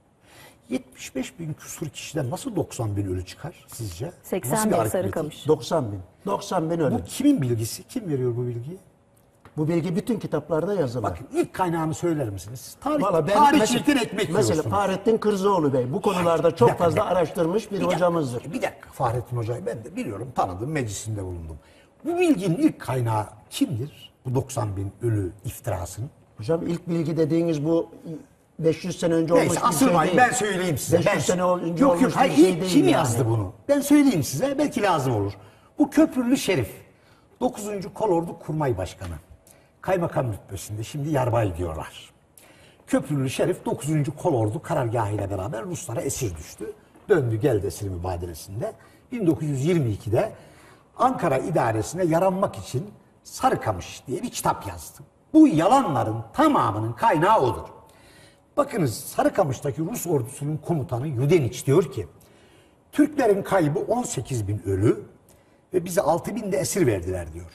yetmiş beş bin küsur kişiden nasıl doksan bin ölü çıkar sizce? Nasıl seksen bir bin aritmetik? Sarıkamış. doksan bin. doksan bin ölü. Bu kimin bilgisi? Kim veriyor bu bilgiyi? Bu bilgi bütün kitaplarda yazılı. Bakın ilk kaynağını söyler misiniz? Tarih, Valla ben tarihçilikten mesela- ekmek Mesela yiyorsunuz. Fahrettin Kırzoğlu Bey bu konularda Bir çok dakika, fazla bir dakika. araştırmış bir, Bir dakika, hocamızdır. Bir dakika Fahrettin Hoca'yı ben de biliyorum, tanıdım, meclisinde bulundum. Bu bilginin ilk kaynağı kimdir? Bu doksan bin ölü iftirasının. Hocam ilk bilgi dediğiniz bu beş yüz sene önce olmuş Neyse bir şey asılmayın değil. ben söyleyeyim size. beş yüz Ben- sene önce yok olmuş yok bir hayır, şey ilk değil kim yani. yazdı bunu? Ben söyleyeyim size belki lazım olur. Bu Köprülü Şerif. dokuzuncu Kolordu Kurmay Başkanı. Kaymakam rütbesinde şimdi yarbay diyorlar. Köprülü Şerif dokuzuncu Kolordu karargahı ile beraber Ruslara esir düştü. Döndü geldi esir mübadelesinde. bin dokuz yüz yirmi ikide Ankara idaresine yaranmak için Sarıkamış diye bir kitap yazdı. Bu yalanların tamamının kaynağı odur. Bakınız Sarıkamış'taki Rus ordusunun komutanı Yudeniç diyor ki Türklerin kaybı on sekiz bin ölü ve bize altı bin de esir verdiler diyor.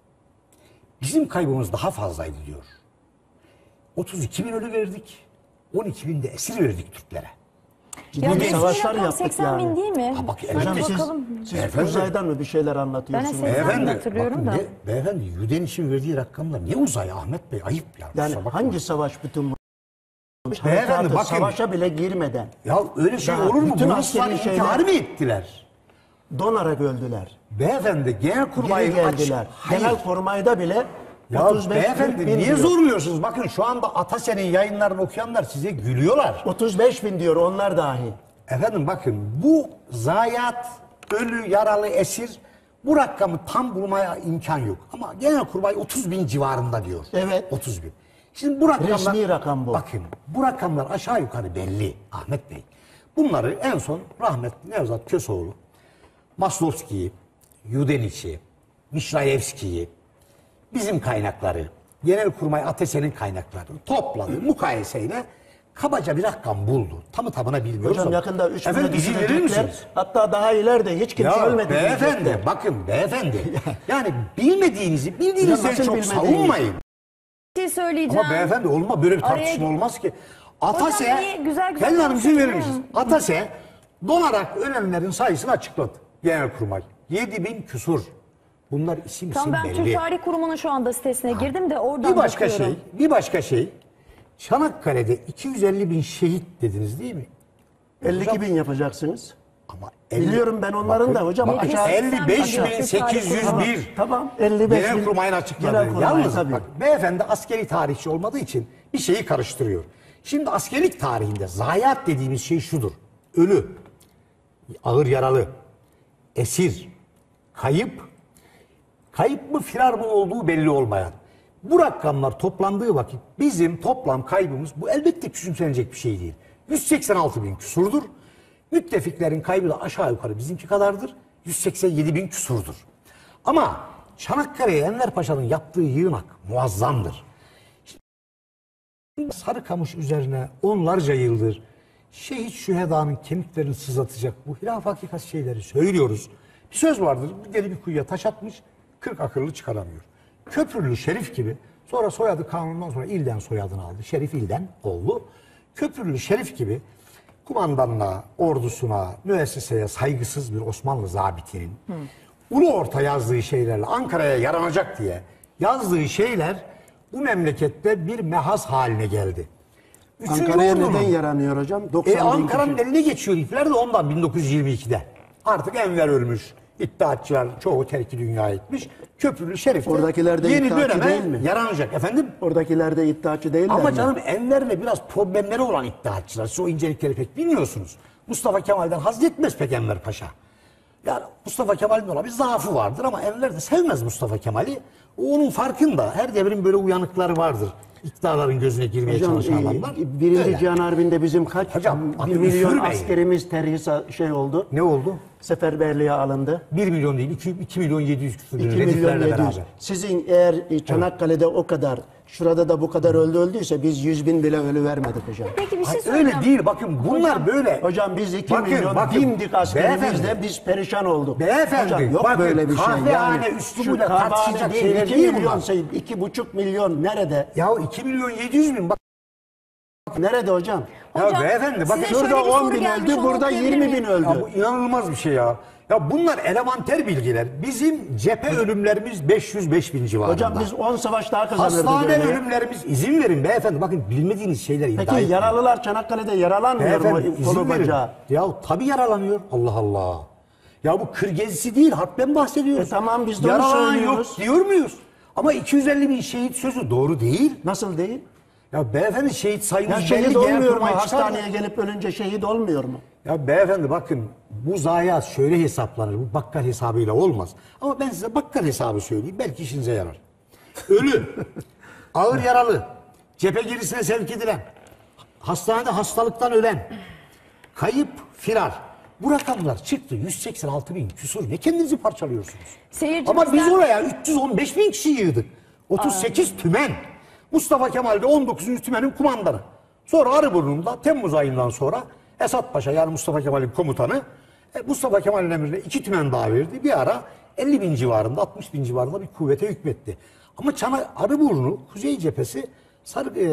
Bizim kaybımız daha fazlaydı diyor. otuz iki bin ölü verdik, on iki bin de esir verdik Türklere. Ciddi Yani bir resmi savaşlar rakam yaptık seksen bin yani. değil mi? Ha bak, Şöyle hocam Hocam siz, bakalım. siz Efendim? uzaydan mı bir şeyler anlatıyorsunuz? Ben de seksen bin hatırlıyorum bakın da. Ne, beyefendi Yudeniç'in verdiği rakamlar ne uzay Ahmet Bey ayıp ya. Yani kusura bakmayın. hangi savaş bütün bu? Beyefendi, Harekatı, bakın. savaşa bile girmeden Ya öyle şey Daha olur mu? bütün Bunu askeri Ruslar şeyler- intihar mı ettiler? donarak öldüler. Beyefendi Geri Genelkurmay'ın geldiler. açık... Hayır. Genelkurmay'da bile Ya otuz beş beyefendi bin niye diyor. zorluyorsunuz? Bakın şu anda Atasen'in yayınlarını okuyanlar size gülüyorlar. otuz beş bin diyor onlar dahi. Efendim bakın bu zayiat, ölü, yaralı, esir bu rakamı tam bulmaya imkan yok. Ama Genelkurmay otuz bin civarında diyor. Evet. otuz bin. Şimdi bu rakamlar... Resmi rakam bu. Bakın bu rakamlar aşağı yukarı belli Ahmet Bey. Bunları en son rahmetli Nevzat Köseoğlu, Maslovski'yi, Yudeniç'i, Mişrayevski'yi, bizim kaynakları, Genelkurmay Atasen'in kaynakları topladı, mukayeseyle kabaca bir rakam buldu. Tamı tamına bilmiyoruz Hocam ama. yakında üç Efendim bine izin verir düşürecekler. misiniz? Hatta daha ileride hiç kimse Ya ölmedi. beyefendi diyecekler. bakın beyefendi. Yani bilmediğinizi Ya bildiğinizden nasıl çok bilmediğiniz? savunmayın. Bir şey söyleyeceğim. Ama beyefendi olma böyle bir Araya tartışma gir- olmaz ki. Hocam Atase, niye güzel güzel Pelin Hanım izin verir konuşuyorsun? misiniz? Atase donarak ölenlerin sayısını açıkladı. Genelkurmay. yedi bin küsur. Bunlar isim Tam isim ben belli. Türk Tarih Kurumu'nun şu anda sitesine girdim de oradan Bir başka bakıyorum. şey, bir başka şey. Çanakkale'de iki yüz elli bin şehit dediniz değil mi? elli iki bin yapacaksınız. Ama Biliyorum ben onların da hocam. bakın, aşağı- elli beş aşağı- bin sekiz yüz bir. Tamam, elli beş bin. Genelkurmay'ın açıkladığı. Genelkurmay Yalnız tabii. bak beyefendi askeri tarihçi olmadığı için bir şeyi karıştırıyor. Şimdi askerlik tarihinde zayiat dediğimiz şey şudur. Ölü, ağır yaralı, esir, kayıp, kayıp mı firar mı olduğu belli olmayan. Bu rakamlar toplandığı vakit bizim toplam kaybımız, bu elbette küçümsenecek bir şey değil, yüz seksen altı bin küsurdur. Müttefiklerin kaybı da aşağı yukarı bizimki kadardır. yüz seksen yedi bin küsurdur. Ama Çanakkale'ye Enver Paşa'nın yaptığı yığınak muazzamdır. Sarıkamış üzerine onlarca yıldır şehit şühedanın kemiklerini sızlatacak bu hilaf hakikat şeyleri söylüyoruz. Bir söz vardır, bir deli bir kuyuya taş atmış, kırk akıllı çıkaramıyor. Köprülü Şerif gibi, sonra soyadı kanundan sonra ilden soyadını aldı. Şerif ilden oldu. Köprülü Şerif gibi kumandanına, ordusuna, müesseseye saygısız bir Osmanlı zabitinin Hı. ulu orta yazdığı şeylerle Ankara'ya yaranacak diye yazdığı şeyler bu memlekette bir mehas haline geldi. Ankara'ya neden yaranıyor hocam? E, Ankara'nın eline geçiyor ipler de ondan bin dokuz yüz yirmi ikide. Artık Enver ölmüş. İttihatçılar çoğu terki dünya etmiş. Köprülü Şerif'te oradakiler de yeni iddiatçı değil mi? yaranacak efendim. Oradakiler de iddiatçı değiller Ama mi? canım Enver'le biraz problemleri olan iddiatçılar. Siz o incelikleri pek bilmiyorsunuz. Mustafa Kemal'den haz etmez pek Enver Paşa. Yani Mustafa Kemal'in olan bir zaafı vardır ama Enver de sevmez Mustafa Kemal'i. O onun farkında. Her devrin böyle uyanıkları vardır. İktidarların gözüne girmeye Hocam, çalışan e, adamlar. Birinci Öyle. Cihan Harbi'nde bizim kaç Hocam, bir milyon üfürmeyin. askerimiz terhisa şey oldu. Ne oldu? Seferberliğe alındı. bir milyon değil, iki milyon yedi yüz küsur. iki milyon yedi yüz. Sizin eğer Çanakkale'de evet. o kadar, şurada da bu kadar öldü öldüyse biz yüz bin bile ölü vermedik hocam. Peki bir şey Hayır, söyleyeceğim. öyle değil, bakın bunlar hocam, böyle. Hocam biz iki bakın, milyon bakın, dimdik askerimizle beyefendi, biz perişan olduk. Beyefendi, hocam yok bakın, böyle bir şey. kahvehane Yani üslubuyla şu kahvehane tartışacak değil, şeyler iki değil milyon, bunlar. şey, iki buçuk milyon nerede? Ya iki milyon yedi yüz bin bak. Nerede hocam? Ya beyefendi, bakın size şöyle şurada bir soru on bin gelmiş, öldü, onu burada okuyabilir yirmi miyim? bin öldü. Ya bu inanılmaz bir şey ya. Ya bunlar elementer bilgiler. Bizim cephe ölümlerimiz beş yüz beş bin civarında. Hocam biz on savaş daha kazanırdık. Hastane öyle. ölümlerimiz, izin verin beyefendi. Bakın bilmediğiniz şeyler iddia Peki etmeyin. yaralılar Çanakkale'de yaralanmıyor mu Beyefendi kolu izin verin. bacağı? Ya tabii yaralanıyor. Allah Allah. Ya bu kır gezisi değil, harpten bahsediyoruz. E tamam, biz de onu Yaralanan söylüyoruz. yok diyor muyuz? Ama iki yüz elli bin şehit sözü doğru değil. Nasıl değil? Ya beyefendi şehit sayımız Ya şehit belli, olmuyor mu? Genelkurmay çıkar mı? Hastaneye gelip ölünce şehit olmuyor mu? Ya beyefendi bakın bu zayiat şöyle hesaplanır. Bu bakkal hesabıyla olmaz. Ama ben size bakkal hesabı söyleyeyim. Belki işinize yarar. Ölü, ağır yaralı, cephe gerisine sevk edilen, hastanede hastalıktan ölen, kayıp, firar. Bu rakamlar çıktı. yüz seksen altı bin küsur. Ne kendinizi parçalıyorsunuz? Ama biz oraya üç yüz on beş bin kişi yığdık. otuz sekiz tümen. Mustafa Kemal de on dokuzuncu tümenin kumandanı. Sonra Arıburnu'nda Temmuz ayından sonra Esat Paşa yani Mustafa Kemal'in komutanı e, Mustafa Kemal'in emrine iki tümen daha verdi. Bir ara elli bin civarında altmış bin civarında bir kuvvete hükmetti. Ama Çana Arıburnu Kuzey cephesi sarı, e,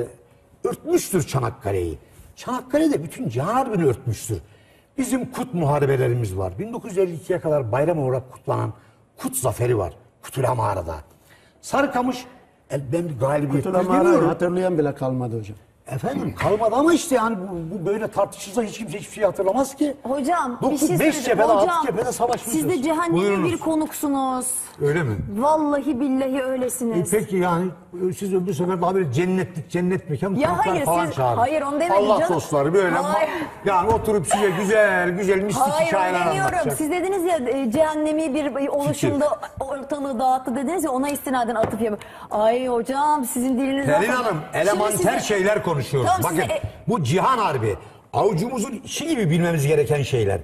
örtmüştür Çanakkale'yi. Çanakkale'de bütün Cihan Harbi'ni örtmüştür. Bizim Kut muharebelerimiz var. bin dokuz yüz elli ikiye kadar bayram olarak kutlanan Kut zaferi var. Kutula Mağara'da. Sarıkamış e, ben bir galibiyet Kutulamara'yı hatırlayan bile kalmadı hocam. Efendim kalmadı ama işte yani bu, bu böyle tartışılsa hiç kimse hiçbir şey hatırlamaz ki. Hocam Dokuz, bir şey beş söyleyeceğim. cephede, altı Hocam, cephede savaşmışız. siz de cehennemi Buyurunuz. bir konuksunuz. Öyle mi? Vallahi billahi E öylesiniz. peki yani siz öbür sefer daha böyle cennetlik cennet mekanı Ya tanklar hayır, falan siz- çağırın. hayır, onu demedim Allah canım. dostları böyle Hayır. yani oturup size güzel güzel mistik Hayır hikayeler onu demiyorum. anlatacak. Siz dediniz ya e, cehennemi bir oluşumda ortalığı dağıttı dediniz ya ona istinaden atıf yapıyor. Ay hocam sizin diliniz... Pelin Hanım Şimdi elemanter size- şeyler konuşuyoruz. Tamam, Bakın size- e- bu Cihan Harbi avucumuzun içi gibi bilmemiz gereken şeyler.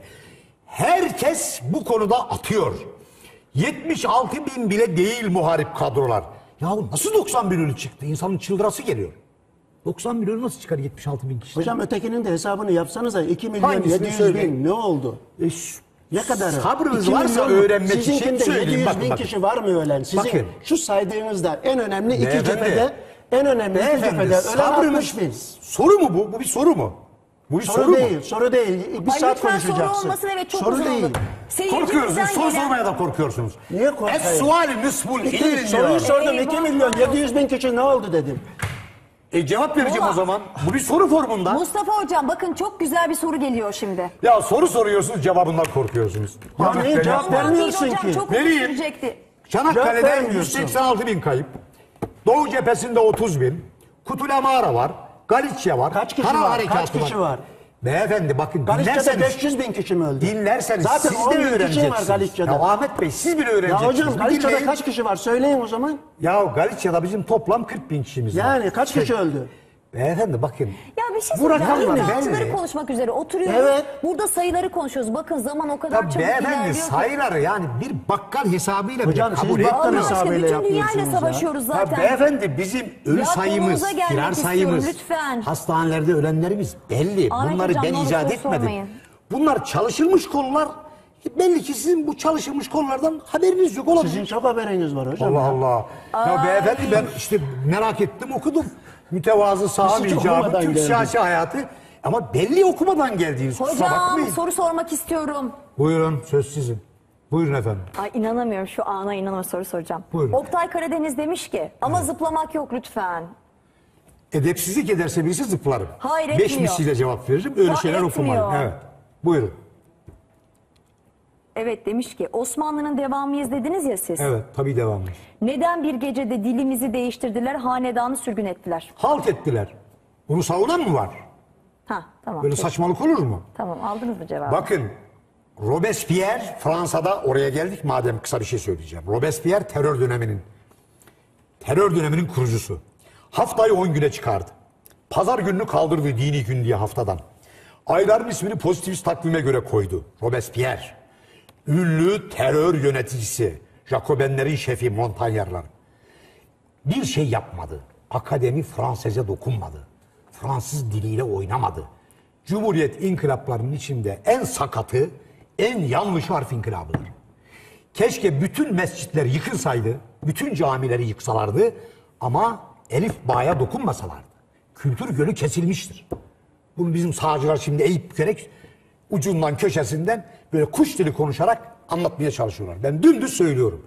Herkes bu konuda atıyor. yetmiş altı bin bile değil muharip kadrolar. Ya nasıl doksan bin ölü çıktı? İnsanın çıldırası geliyor. doksan bin ölü nasıl çıkar yetmiş altı bin kişi? Hocam ötekinin de hesabını yapsanıza iki milyon Hangisini yedi yüz söyleyin? bin ne oldu? E, şu- Ne kadarı? Sabrınız İki varsa milyon mu? öğrenmek için Sizinkinde söyleyeyim. yedi yüz Bakın, bin bakın. kişi var mı ölen? Sizin Bakın. şu saydığınızda en önemli iki Beyefendi, cephede en önemli iki Beyefendi, cephede ölen sabrınız altmış bin. soru mu bu? Bu bir soru mu? Bu bir soru, Soru mu? değil, soru değil. Bir Ay, saat lütfen soru konuşacaksın. olmasın, evet, çok soru uzun değil. oldu. Seyircimizden Korkuyorsunuz. Soru gelen- sormaya da korkuyorsunuz. Niye korkayım? Es-suali nisful İki, ilm soruyu diyor. sordum. Eyvah. iki milyon yedi yüz bin kişi ne oldu dedim. E cevap vereceğim Ulan. o zaman. Bu bir soru formunda. Mustafa hocam bakın çok güzel bir soru geliyor şimdi. Ya soru soruyorsunuz cevabından korkuyorsunuz. Ya Hafif niye de cevap yapmayın. vermiyorsun Değil hocam ki? çok Vereyim. uzun sürecekti. Cevap Çanakkale'de vermiyorsun. yüz seksen altı bin kayıp. Doğu cephesinde otuz bin. Kutula Mağara var. Galicia var. Kaç kişi Kara var? Harekatı Kaç kişi var? Beyefendi bakın Galicia'da dinlerseniz, beş yüz bin kişi mi öldü? dinlerseniz Zaten siz on de bin kişi var öğreneceksiniz. Galicia'da. Ya Ahmet Bey siz bile Ya öğreneceksiniz. hocam Bir Galicia'da dinleyin. kaç kişi var? Söyleyin o zaman. Ya Galicia'da bizim toplam kırk bin kişimiz var. Yani kaç kişi öldü? Beyefendi bakın. Ya bir şey Bu söyleyeceğim. rakamlar İddiaçıları belli. konuşmak üzere oturuyoruz. Evet. Burada sayıları konuşuyoruz. Bakın zaman o kadar Ya çabuk beyefendi ilerliyor ki. sayıları yani bir bakkal hesabıyla Hocam, bile siz kabul bakkal etmiyor. Allah aşkına hesabıyla bütün dünyayla yapıyorsunuz ya. savaşıyoruz Ya zaten. beyefendi bizim ölü Ya sayımız, konumuza gelmek firar istiyorum, sayımız, lütfen. hastanelerde ölenlerimiz belli. Ahmet Bunları hocam, ben ne olur icat soru etmedim. sormayın. Bunlar çalışılmış konular. Belli ki sizin bu çalışılmış konulardan haberiniz yok olabilir. Sizin çok haberiniz var hocam. Allah ya. Allah. Ya beyefendi ben işte merak ettim okudum. Mütevazı sahabe Biz hiç icabı, okumadan Türk geldik. siyasi hayatı. Ama belli okumadan geldiğiniz kusura Hocam bakmayın. soru sormak istiyorum. Buyurun söz sizin. Buyurun efendim. Ay inanamıyorum, şu ana inanamıyorum, soru soracağım. Buyurun. Oktay Karadeniz demiş ki ama zıplamak yok lütfen. Edepsizlik ederse birisi zıplarım. Hayır, Beş etmiyor. misliyle cevap veririm. Öyle Ya, şeyler etmiyor. okumayın. Evet. Buyurun. Evet, demiş ki Osmanlı'nın devamı izlediniz ya siz. Evet tabii devam edin. Neden bir gecede dilimizi değiştirdiler, hanedanı sürgün ettiler? Halt ettiler. Bunu savunan mı var? Ha tamam. Böyle peki. saçmalık olur mu? Tamam, aldınız mı cevabı? Bakın Robespierre Fransa'da oraya geldik madem kısa bir şey söyleyeceğim. Robespierre terör döneminin terör döneminin kurucusu. Haftayı on güne çıkardı. Pazar gününü kaldırdı dini gün diye haftadan. Ayların ismini pozitivist takvime göre koydu. Robespierre. Ünlü terör yöneticisi. Jacobenlerin şefi Montagnard'lar. Bir şey yapmadı. Akademi Fransızca dokunmadı. Fransız diliyle oynamadı. Cumhuriyet inkılaplarının içinde en sakatı, en yanlış harf inkılabıdır. Keşke bütün mescitler yıkılsaydı, bütün camileri yıksalardı ama Elif Bağ'a dokunmasalardı. Kültür gölü kesilmiştir. Bunu bizim sağcılar şimdi eğip bükerek ucundan köşesinden böyle kuş dili konuşarak anlatmaya çalışıyorlar. Ben dümdüz söylüyorum.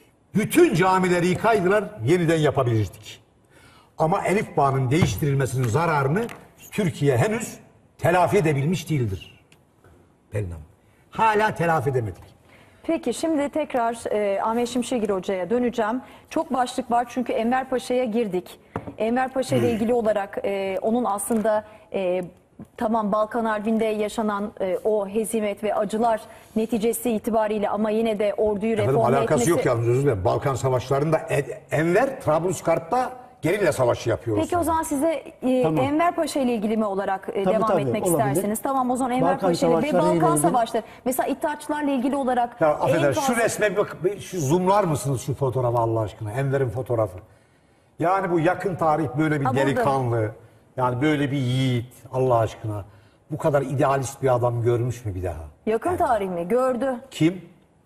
Bütün camileri yıkaydılar, yeniden yapabilirdik. Ama Elif Bağ'ın değiştirilmesinin zararını Türkiye henüz telafi edebilmiş değildir. Pelin Hanım. Hala telafi edemedik. Peki şimdi tekrar e, Ahmet Şimşekgil Hoca'ya döneceğim. Çok başlık var çünkü Enver Paşa'ya girdik. Enver Paşa ile ilgili olarak e, onun aslında e, tamam Balkan Harbi'nde yaşanan e, o hezimet ve acılar neticesi itibariyle ama yine de orduyu Efendim, reforme alakası etmesi... yok yalnız özür dilerim. Balkan Savaşları'nda Ed- Enver Trablusgarp'ta gerilla savaşı yapıyor. Peki o zaman size e, Tamam. Enver Paşa ile ilgili mi olarak e, Tabii, devam tabii, etmek olabilir. isterseniz? Tamam, o zaman Enver Balkan Paşa ile ve Savaşları ile Balkan ilgili- Savaşları. Mesela İttihatçılarla ilgili olarak Ya en affedersin fazla- şu resme bir bak, bir şu zoomlar mısınız şu fotoğrafı Allah aşkına? Enver'in fotoğrafı. Yani bu yakın tarih böyle bir Ha, burada. delikanlı, yani böyle bir yiğit Allah aşkına. Bu kadar idealist bir adam görmüş mü bir daha? yakın tarih mi? Gördü Kim?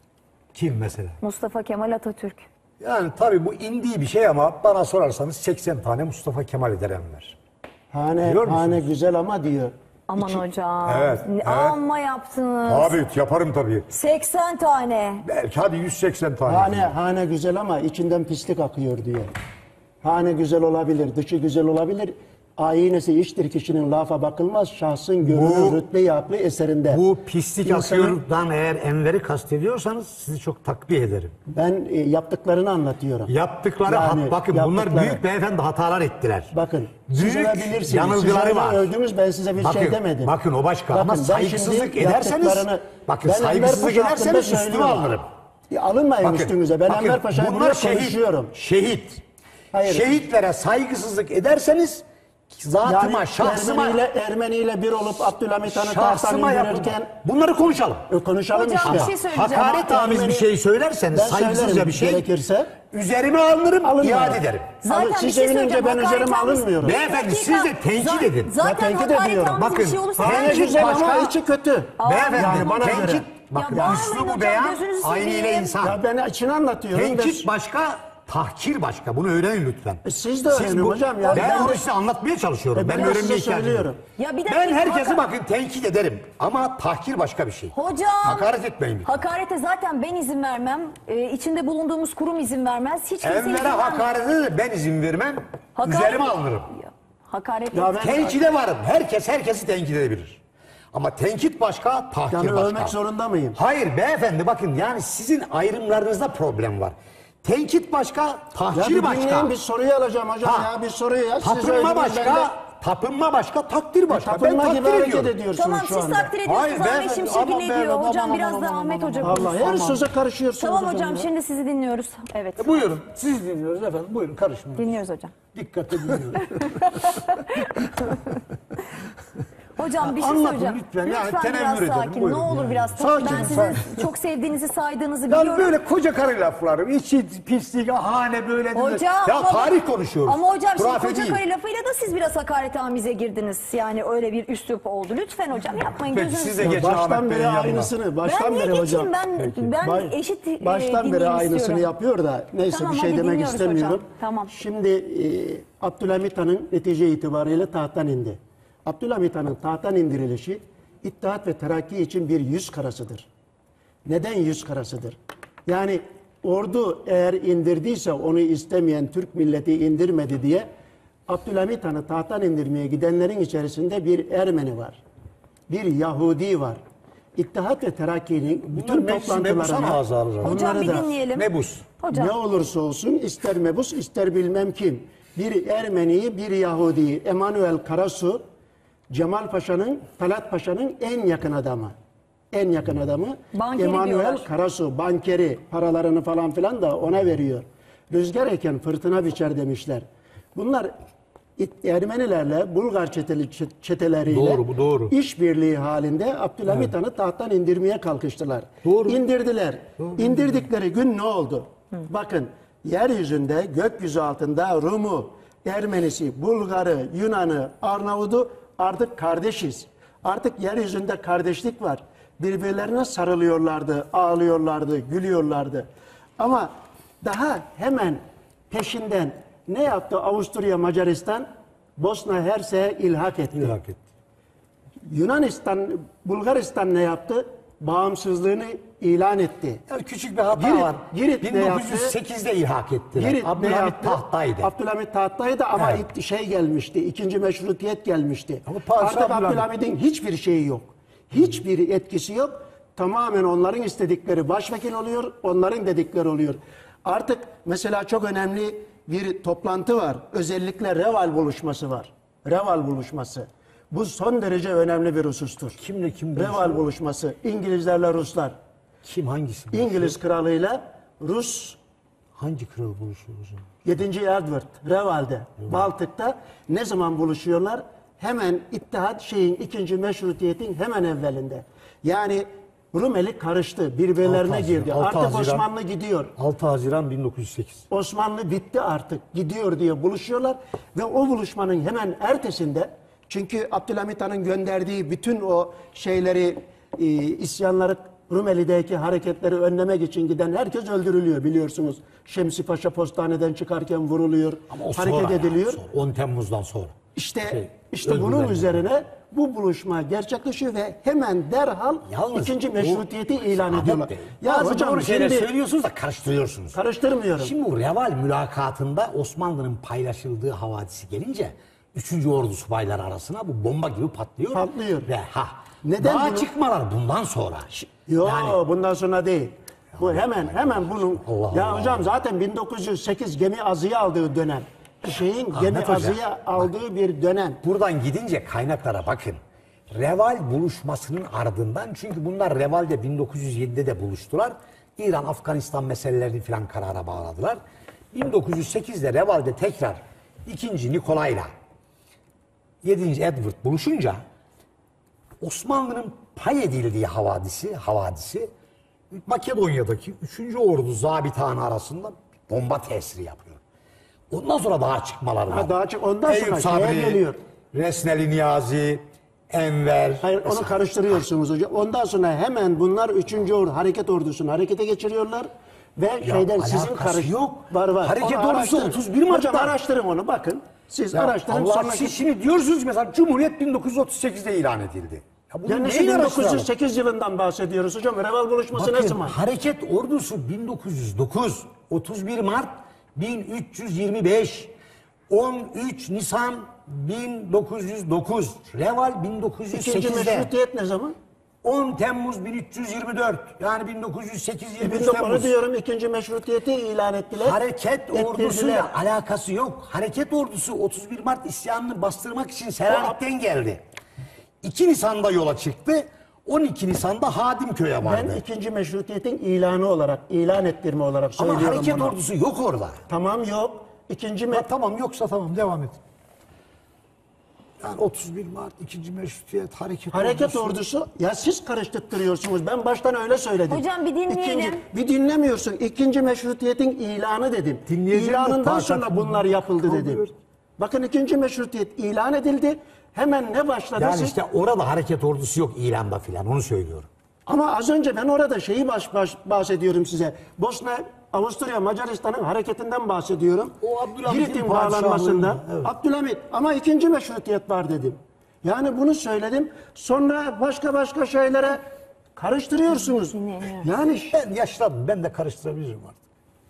Kim mesela? Mustafa Kemal Atatürk. Yani tabii bu indiği bir şey ama bana sorarsanız seksen tane Mustafa Kemal eder Enver. Hane, Biliyor musunuz? hane güzel ama diyor. Aman hocam. Evet, Ne- evet. Amma yaptınız. Abi yaparım tabii. seksen tane. Belki hadi yüz seksen tane. Hane, hane güzel ama içinden pislik akıyor diyor. Hane güzel olabilir, dışı güzel olabilir. Ayinesi iştir kişinin lafa bakılmaz. Şahsın gönlü, Bu- rütbe-i aklı eserinde. Bu pislik İnsanın- akıyordan eğer Enver'i kastediyorsanız sizi çok takviye ederim. Ben e, yaptıklarını anlatıyorum. Yaptıkları Yani hat, bakın bunlar yaptıkları. büyük beyefendi hatalar ettiler. Bakın, siz büyük olabilirsiniz. yanılgıları Siz var. onu övdünüz, ben size bir bakın, şey demedim. Bakın o başka Bakın, ama ben saygısızlık şimdi ederseniz yaptıklarını- bakın ben Enver saygısızlık Paşa hakkında ederseniz üstüme söylüyorum. alırım. Ya, alınmayın Bakın, üstünüze. Ben bakın, Enver Paşa'yı bunlar buraya şehit, konuşuyorum. Şehit. Hayır. Şehitlere saygısızlık ederseniz zatıma, Yani şahsıma, Ermeniyle, Ermeniyle bir olup Abdülhamit Han'ı tahttan şahsıma yapın. indirirken Bunları konuşalım. e, konuşalım Hocam, işte. bir şey söyleyeceğim. Hakaret Ama amiz bir Ermeni- şey söylerseniz, Ben saygısızca söylerim bir şey gerekirse. üzerime alınırım, Alınmıyor. iade ederim. Zaten Alın, bir siz şey evinince söyleyeceğim. ben üzerime Hakaret amiz- alınmıyorum. Beyefendi, Dakika. siz de tenkit Za- edin. Zaten Ben tenkit hakaret ediyorum. amiz Bakın, bir şey olursa ben ben- Hane Tenkit güzel başka- ama içi kötü. Beyefendi, Yani bana tenkit, göre. bakın Ya üslubu bağırmayın beyan, hocam, gözünüzü ayniyle seveyim. insan. Ya ben içini anlatıyorum. Tenkit Ben- başka, tahkir başka. Bunu öğrenin lütfen. E, siz de öğrenin hocam ya. Ben Ben bunu de- size anlatmaya çalışıyorum. E, ben ben de öğrenmeye size ihtiyacım söylüyorum. yok. Ya bir dakika, Ben herkesi haka- bakın tenkit ederim. Ama tahkir başka bir şey. Hocam. Hakaret etmeyin. Hakarete zaten ben izin vermem. Ee, içinde bulunduğumuz kurum izin vermez. Hiç kimse izin Enver'e vermez. hakarete de ben izin vermem. Hakaret- Üzerime alınırım. Hakaret Ya ben- Tenkide varım. Herkes herkesi tenkit edebilir. Ama tenkit başka, tahkir Yani başka. övmek zorunda mıyım? Hayır beyefendi bakın yani sizin ayrımlarınızda problem var. Tenkit başka, Ya tahkir bir başka. dinleyin, bir soruyu alacağım hocam Ha. ya bir soruyu ya. Siz Patronma övdünüz, başka, ben de- tapınma başka, takdir başka. Tapınma ben gibi takdir hareket ediyorum. ediyorsunuz Tamam şu siz anda. takdir ediyorsunuz. Hayır, Ahmet ben- Şimşek'in aman ne be, diyor? aman, Hocam aman, biraz aman, da aman, Ahmet aman, Hoca aman. konuşsun. Allah her söze karışıyorsunuz. Tamam hocam hocam ya. şimdi sizi dinliyoruz. Evet. Buyurun, siz dinliyoruz efendim. Buyurun, karışmayın. Dinliyoruz hocam. Dikkatle dinliyoruz. Hocam bir şey Anlatın söyleyeceğim. lütfen. Yani biraz tenezzül ederim. sakin. Buyurun. Ne olur Yani. biraz. Sakin, ben sizin sakin. çok sevdiğinizi saydığınızı Yani biliyorum. böyle koca karı laflarım, içi pislik, ahane böyle. Hocam ya ama- tarih konuşuyoruz. Ama hocam şimdi Hurafe koca değil. karı lafıyla da siz biraz hakaretamize girdiniz. Yani öyle bir üslup oldu. Lütfen hocam yapmayın. Peki, gözünüzü siz de seveyim. geçin Baştan Ahmet beri Bey'in yanına. aynısını, baştan Ben niye beri geçeyim? hocam. Ben, ben Bay- eşit e, Baştan beri dinleyeyim aynısını istiyorum. yapıyor da neyse Tamam, bir şey hadi demek dinliyoruz istemiyorum. hocam. Tamam. Şimdi e, Abdülhamit Han'ın netice itibariyle tahttan indi. Abdülhamit Han'ın tahttan indirilişi İttihat ve Terakki için bir yüz karasıdır. Neden yüz karasıdır? Yani ordu eğer indirdiyse onu istemeyen Türk milleti indirmedi diye Abdülhamit Han'ı tahttan indirmeye gidenlerin içerisinde bir Ermeni var. Bir Yahudi var. İttihat ve Terakki'nin bütün meclis Mebus'a mı toplantılarına ağzı alır? Hocam onları bir da dinleyelim. Mebus. Hocam. ne olursa olsun ister Mebus ister bilmem kim bir Ermeniyi bir Yahudi'yi Emanuel Karasu Cemal Paşa'nın Talat Paşa'nın en yakın adamı. En yakın adamı Bankeri Emanuel diyorlar. Karasu bankeri paralarını falan filan da ona veriyor. Rüzgar eken fırtına biçer demişler. Bunlar İt- Ermenilerle Bulgar çeteli, çet- çeteleriyle Doğru, bu doğru. işbirliği halinde Abdülhamit Han'ı tahttan indirmeye kalkıştılar. Doğru. İndirdiler. İndirdikleri gün ne oldu? Bakın yeryüzünde gökyüzü altında Rum'u, Ermenisi, Bulgar'ı, Yunan'ı, Arnavut'u artık kardeşiz. Artık yeryüzünde kardeşlik var. Birbirlerine sarılıyorlardı, ağlıyorlardı, gülüyorlardı. Ama daha hemen peşinden ne yaptı Avusturya Macaristan? Bosna Hersek'e ilhak etti. İlhak etti. Yunanistan, Bulgaristan ne yaptı? Bağımsızlığını ilan etti. Yani küçük bir hata Girit- var. Girit ne bin dokuz yüz sekizde ilhak ettiler. Girit ne Abdülhamit yaptı? tahtaydı. Abdülhamit tahtaydı ama Evet. it- şey gelmişti, ikinci meşrutiyet gelmişti. Ama Padişah Artık Abdülhamit- Abdülhamit'in hiçbir şeyi yok. Hiçbir etkisi yok. Tamamen onların istedikleri başvekil oluyor, onların dedikleri oluyor. Artık mesela çok önemli bir toplantı var. Özellikle Reval buluşması var. Reval buluşması. Bu son derece önemli bir husustur. Kimle kim buluşuyor? Reval buluşması. İngilizlerle Ruslar. Kim hangisi? buluşuyor? İngiliz kralıyla Rus Hangi kral buluşuyor o zaman? yedinci Edward Reval'de, Baltık'ta ne zaman buluşuyorlar? Hemen İttihat şeyin ikinci meşrutiyetin hemen evvelinde. Yani Rumeli karıştı, birbirlerine Altı girdi. Haziran, altı Artık Haziran. Osmanlı gidiyor. altı Haziran bin dokuz yüz sekiz. Osmanlı bitti artık, gidiyor diye buluşuyorlar. Ve o buluşmanın hemen ertesinde, çünkü Abdülhamit Han'ın gönderdiği bütün o şeyleri, e, isyanları, Rumeli'deki hareketleri önlemek için giden herkes öldürülüyor biliyorsunuz. Şemsi Paşa postaneden çıkarken vuruluyor, Ama o hareket sonra ediliyor. Yani, sonra, on Temmuz'dan sonra. İşte Şey, işte öldürülen bunun yani. üzerine bu buluşma gerçekleşiyor ve hemen derhal Yalnız ikinci bu- meşrutiyeti ilan Ahmet ediyorlar. Bey, Ya bazı hocam doğru şeyler şimdi söylüyorsunuz da karıştırıyorsunuz. karıştırmıyorum. Şimdi bu Reval mülakatında Osmanlı'nın paylaşıldığı havadisi gelince üçüncü Ordu subayları arasına bu bomba gibi patlıyor. Patlıyor. Ve ha. Neden daha bunu- çıkmalar bundan sonra. Yok Yani- bundan sonra değil. Bu hemen hemen bunun Allah ya Allah. hocam zaten bin dokuz yüz sekiz gemi azıya aldığı dönem. Şeyin gemi Hoca, azıya aldığı bir dönem. Buradan gidince kaynaklara bakın. Reval buluşmasının ardından, çünkü bunlar Reval'de bin dokuz yüz yedide de buluştular. İran, Afganistan meselelerini filan karara bağladılar. bin dokuz yüz sekizde Reval'de tekrar ikinci Nikolay'la yedinci Edward buluşunca Osmanlı'nın pay edildiği havadisi, havadisi Makedonya'daki üçüncü Ordu zabitane arasında bomba tesiri yapıyor. Ondan sonra daha çıkmalar var. Ha, daha çık- ondan sonra Eyüp şeye Sabri, geliyor. Resneli Niyazi, Enver. Hayır onu mesela. karıştırıyorsunuz hocam. Ondan sonra hemen bunlar üçüncü Ordu hareket ordusunu harekete geçiriyorlar ve şeyden sizin alakası karış yok. var var. Hareket Onu ordusu araştırın. otuz bir Mart'ta. Hocam araştırın onu bakın. Siz Ya araştırın Allah, sonraki. siz şimdi diyorsunuz ki mesela Cumhuriyet bin dokuz yüz otuz sekizde ilan edildi. Ya bunu Yani neyin bin dokuz araştıralım? yüz sekiz yılından bahsediyoruz hocam. Reval buluşması ne Bakın, zaman? hareket ordusu bin dokuz yüz dokuz, otuz bir Mart bin üç yüz yirmi beş, on üç Nisan bin dokuz yüz dokuz, Reval bin dokuz yüz İkinci sekizde, meşrutiyet ne zaman? on Temmuz bin üç yüz yirmi dört yani bin dokuz yüz sekiz yirmi üç bin dokuz yüz Temmuz. diyorum ikinci meşrutiyeti ilan ettiler. Hareket ettirdiler. ordusuyla alakası yok. Hareket ordusu otuz bir Mart isyanını bastırmak için Selanik'ten geldi. iki Nisan'da yola çıktı. on iki Nisan'da Hadimköy'e vardı. Ben ikinci meşrutiyetin ilanı olarak, ilan ettirme olarak Ama söylüyorum hareket bunu. ordusu yok orada. Tamam yok. İkinci me Ha, tamam yoksa tamam devam et. Yani otuz bir Mart ikinci meşrutiyet hareket, hareket ordusu. ordusu ya siz karıştırtıyorsunuz. Ben baştan öyle söyledim. Hocam bir dinleyelim. İkinci, bir dinlemiyorsun. İkinci meşrutiyetin ilanı dedim. Dinleyeceğim de İlanından takat- sonra bunlar yapıldı dedim. Kalıyor. Bakın ikinci meşrutiyet ilan edildi. Hemen ne başladı? Yani Siz- işte orada hareket ordusu yok ilanda filan onu söylüyorum. Ama az önce ben orada şeyi baş, baş, bahsediyorum size. Bosna, Avusturya, Macaristan'ın hareketinden bahsediyorum. O Abdülhamit'in Girit'in padişahlığı, bağlanmasında. evet. Abdülhamit ama ikinci meşrutiyet var dedim. Yani bunu söyledim. Sonra başka başka şeylere karıştırıyorsunuz. Yani ş- Ben yaşlandım ben de karıştırabilirim artık.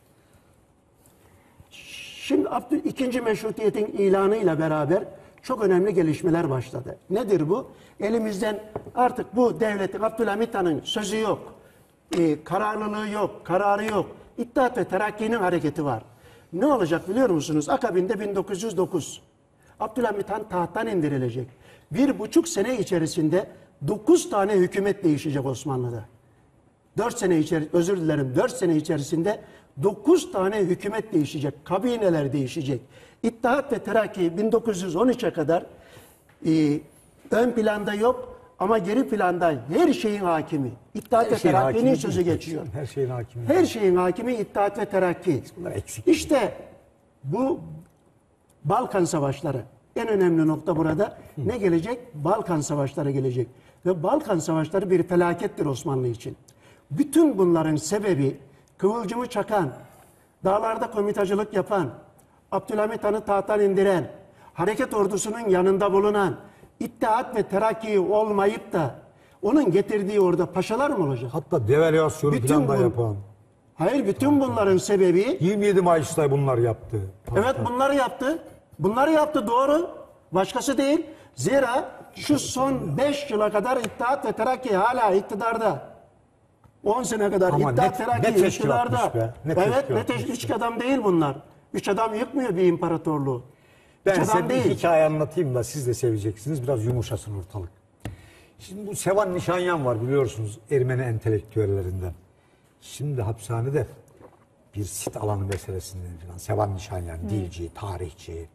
şimdi Abdül, ikinci meşrutiyetin ilanıyla beraber çok önemli gelişmeler başladı. Nedir bu? Elimizden artık bu devletin Abdülhamit Han'ın sözü yok. Ee, kararlılığı yok, kararı yok. İttihat ve Terakki'nin hareketi var. Ne olacak biliyor musunuz? Akabinde bin dokuz yüz dokuz. Abdülhamit Han tahttan indirilecek. Bir buçuk sene içerisinde dokuz tane hükümet değişecek Osmanlı'da. Dört sene içeri, özür dilerim, dört sene içerisinde dokuz tane hükümet değişecek, kabineler değişecek. İttihat ve Terakki bin dokuz yüz on üçe kadar e, ön planda yok ama geri planda her şeyin hakimi. İttihat ve şeyin Terakki'nin hakimi sözü değil, geçiyor. her şeyin hakimi. Her şeyin hakimi İttihat ve Terakki. Bunlar eksik. İşte bu Balkan Savaşları en önemli nokta burada. Ne gelecek? Balkan Savaşları gelecek. Ve Balkan Savaşları bir felakettir Osmanlı için. Bütün bunların sebebi kıvılcımı çakan, dağlarda komitacılık yapan, Abdülhamit Han'ı tahttan indiren, hareket ordusunun yanında bulunan, İttihat ve Terakki olmayıp da onun getirdiği orada paşalar mı olacak? Hatta devalüasyonu Bütün falan da bu- yapan. Hayır, bütün bunların sebebi yirmi yedi Mayıs'ta bunlar yaptı. evet bunları yaptı. Bunları yaptı doğru. Başkası değil. Zira şu son beş yıla kadar İttihat ve Terakki hala iktidarda. on sene kadar Ama İttihat ne- Terakki ne teşkilatmış iktidarda. be, ne Evet ne teşkilatmış teş- üç adam değil bunlar. Üç adam yıkmıyor bir imparatorluğu. Ben Üç size adam bir değil. hikaye anlatayım da siz de seveceksiniz. Biraz yumuşasın ortalık. Şimdi bu Sevan Nişanyan var biliyorsunuz Ermeni entelektüellerinden. Şimdi hapishanede bir sit alanı meselesinden falan. Sevan Nişanyan, dilci, tarihçi,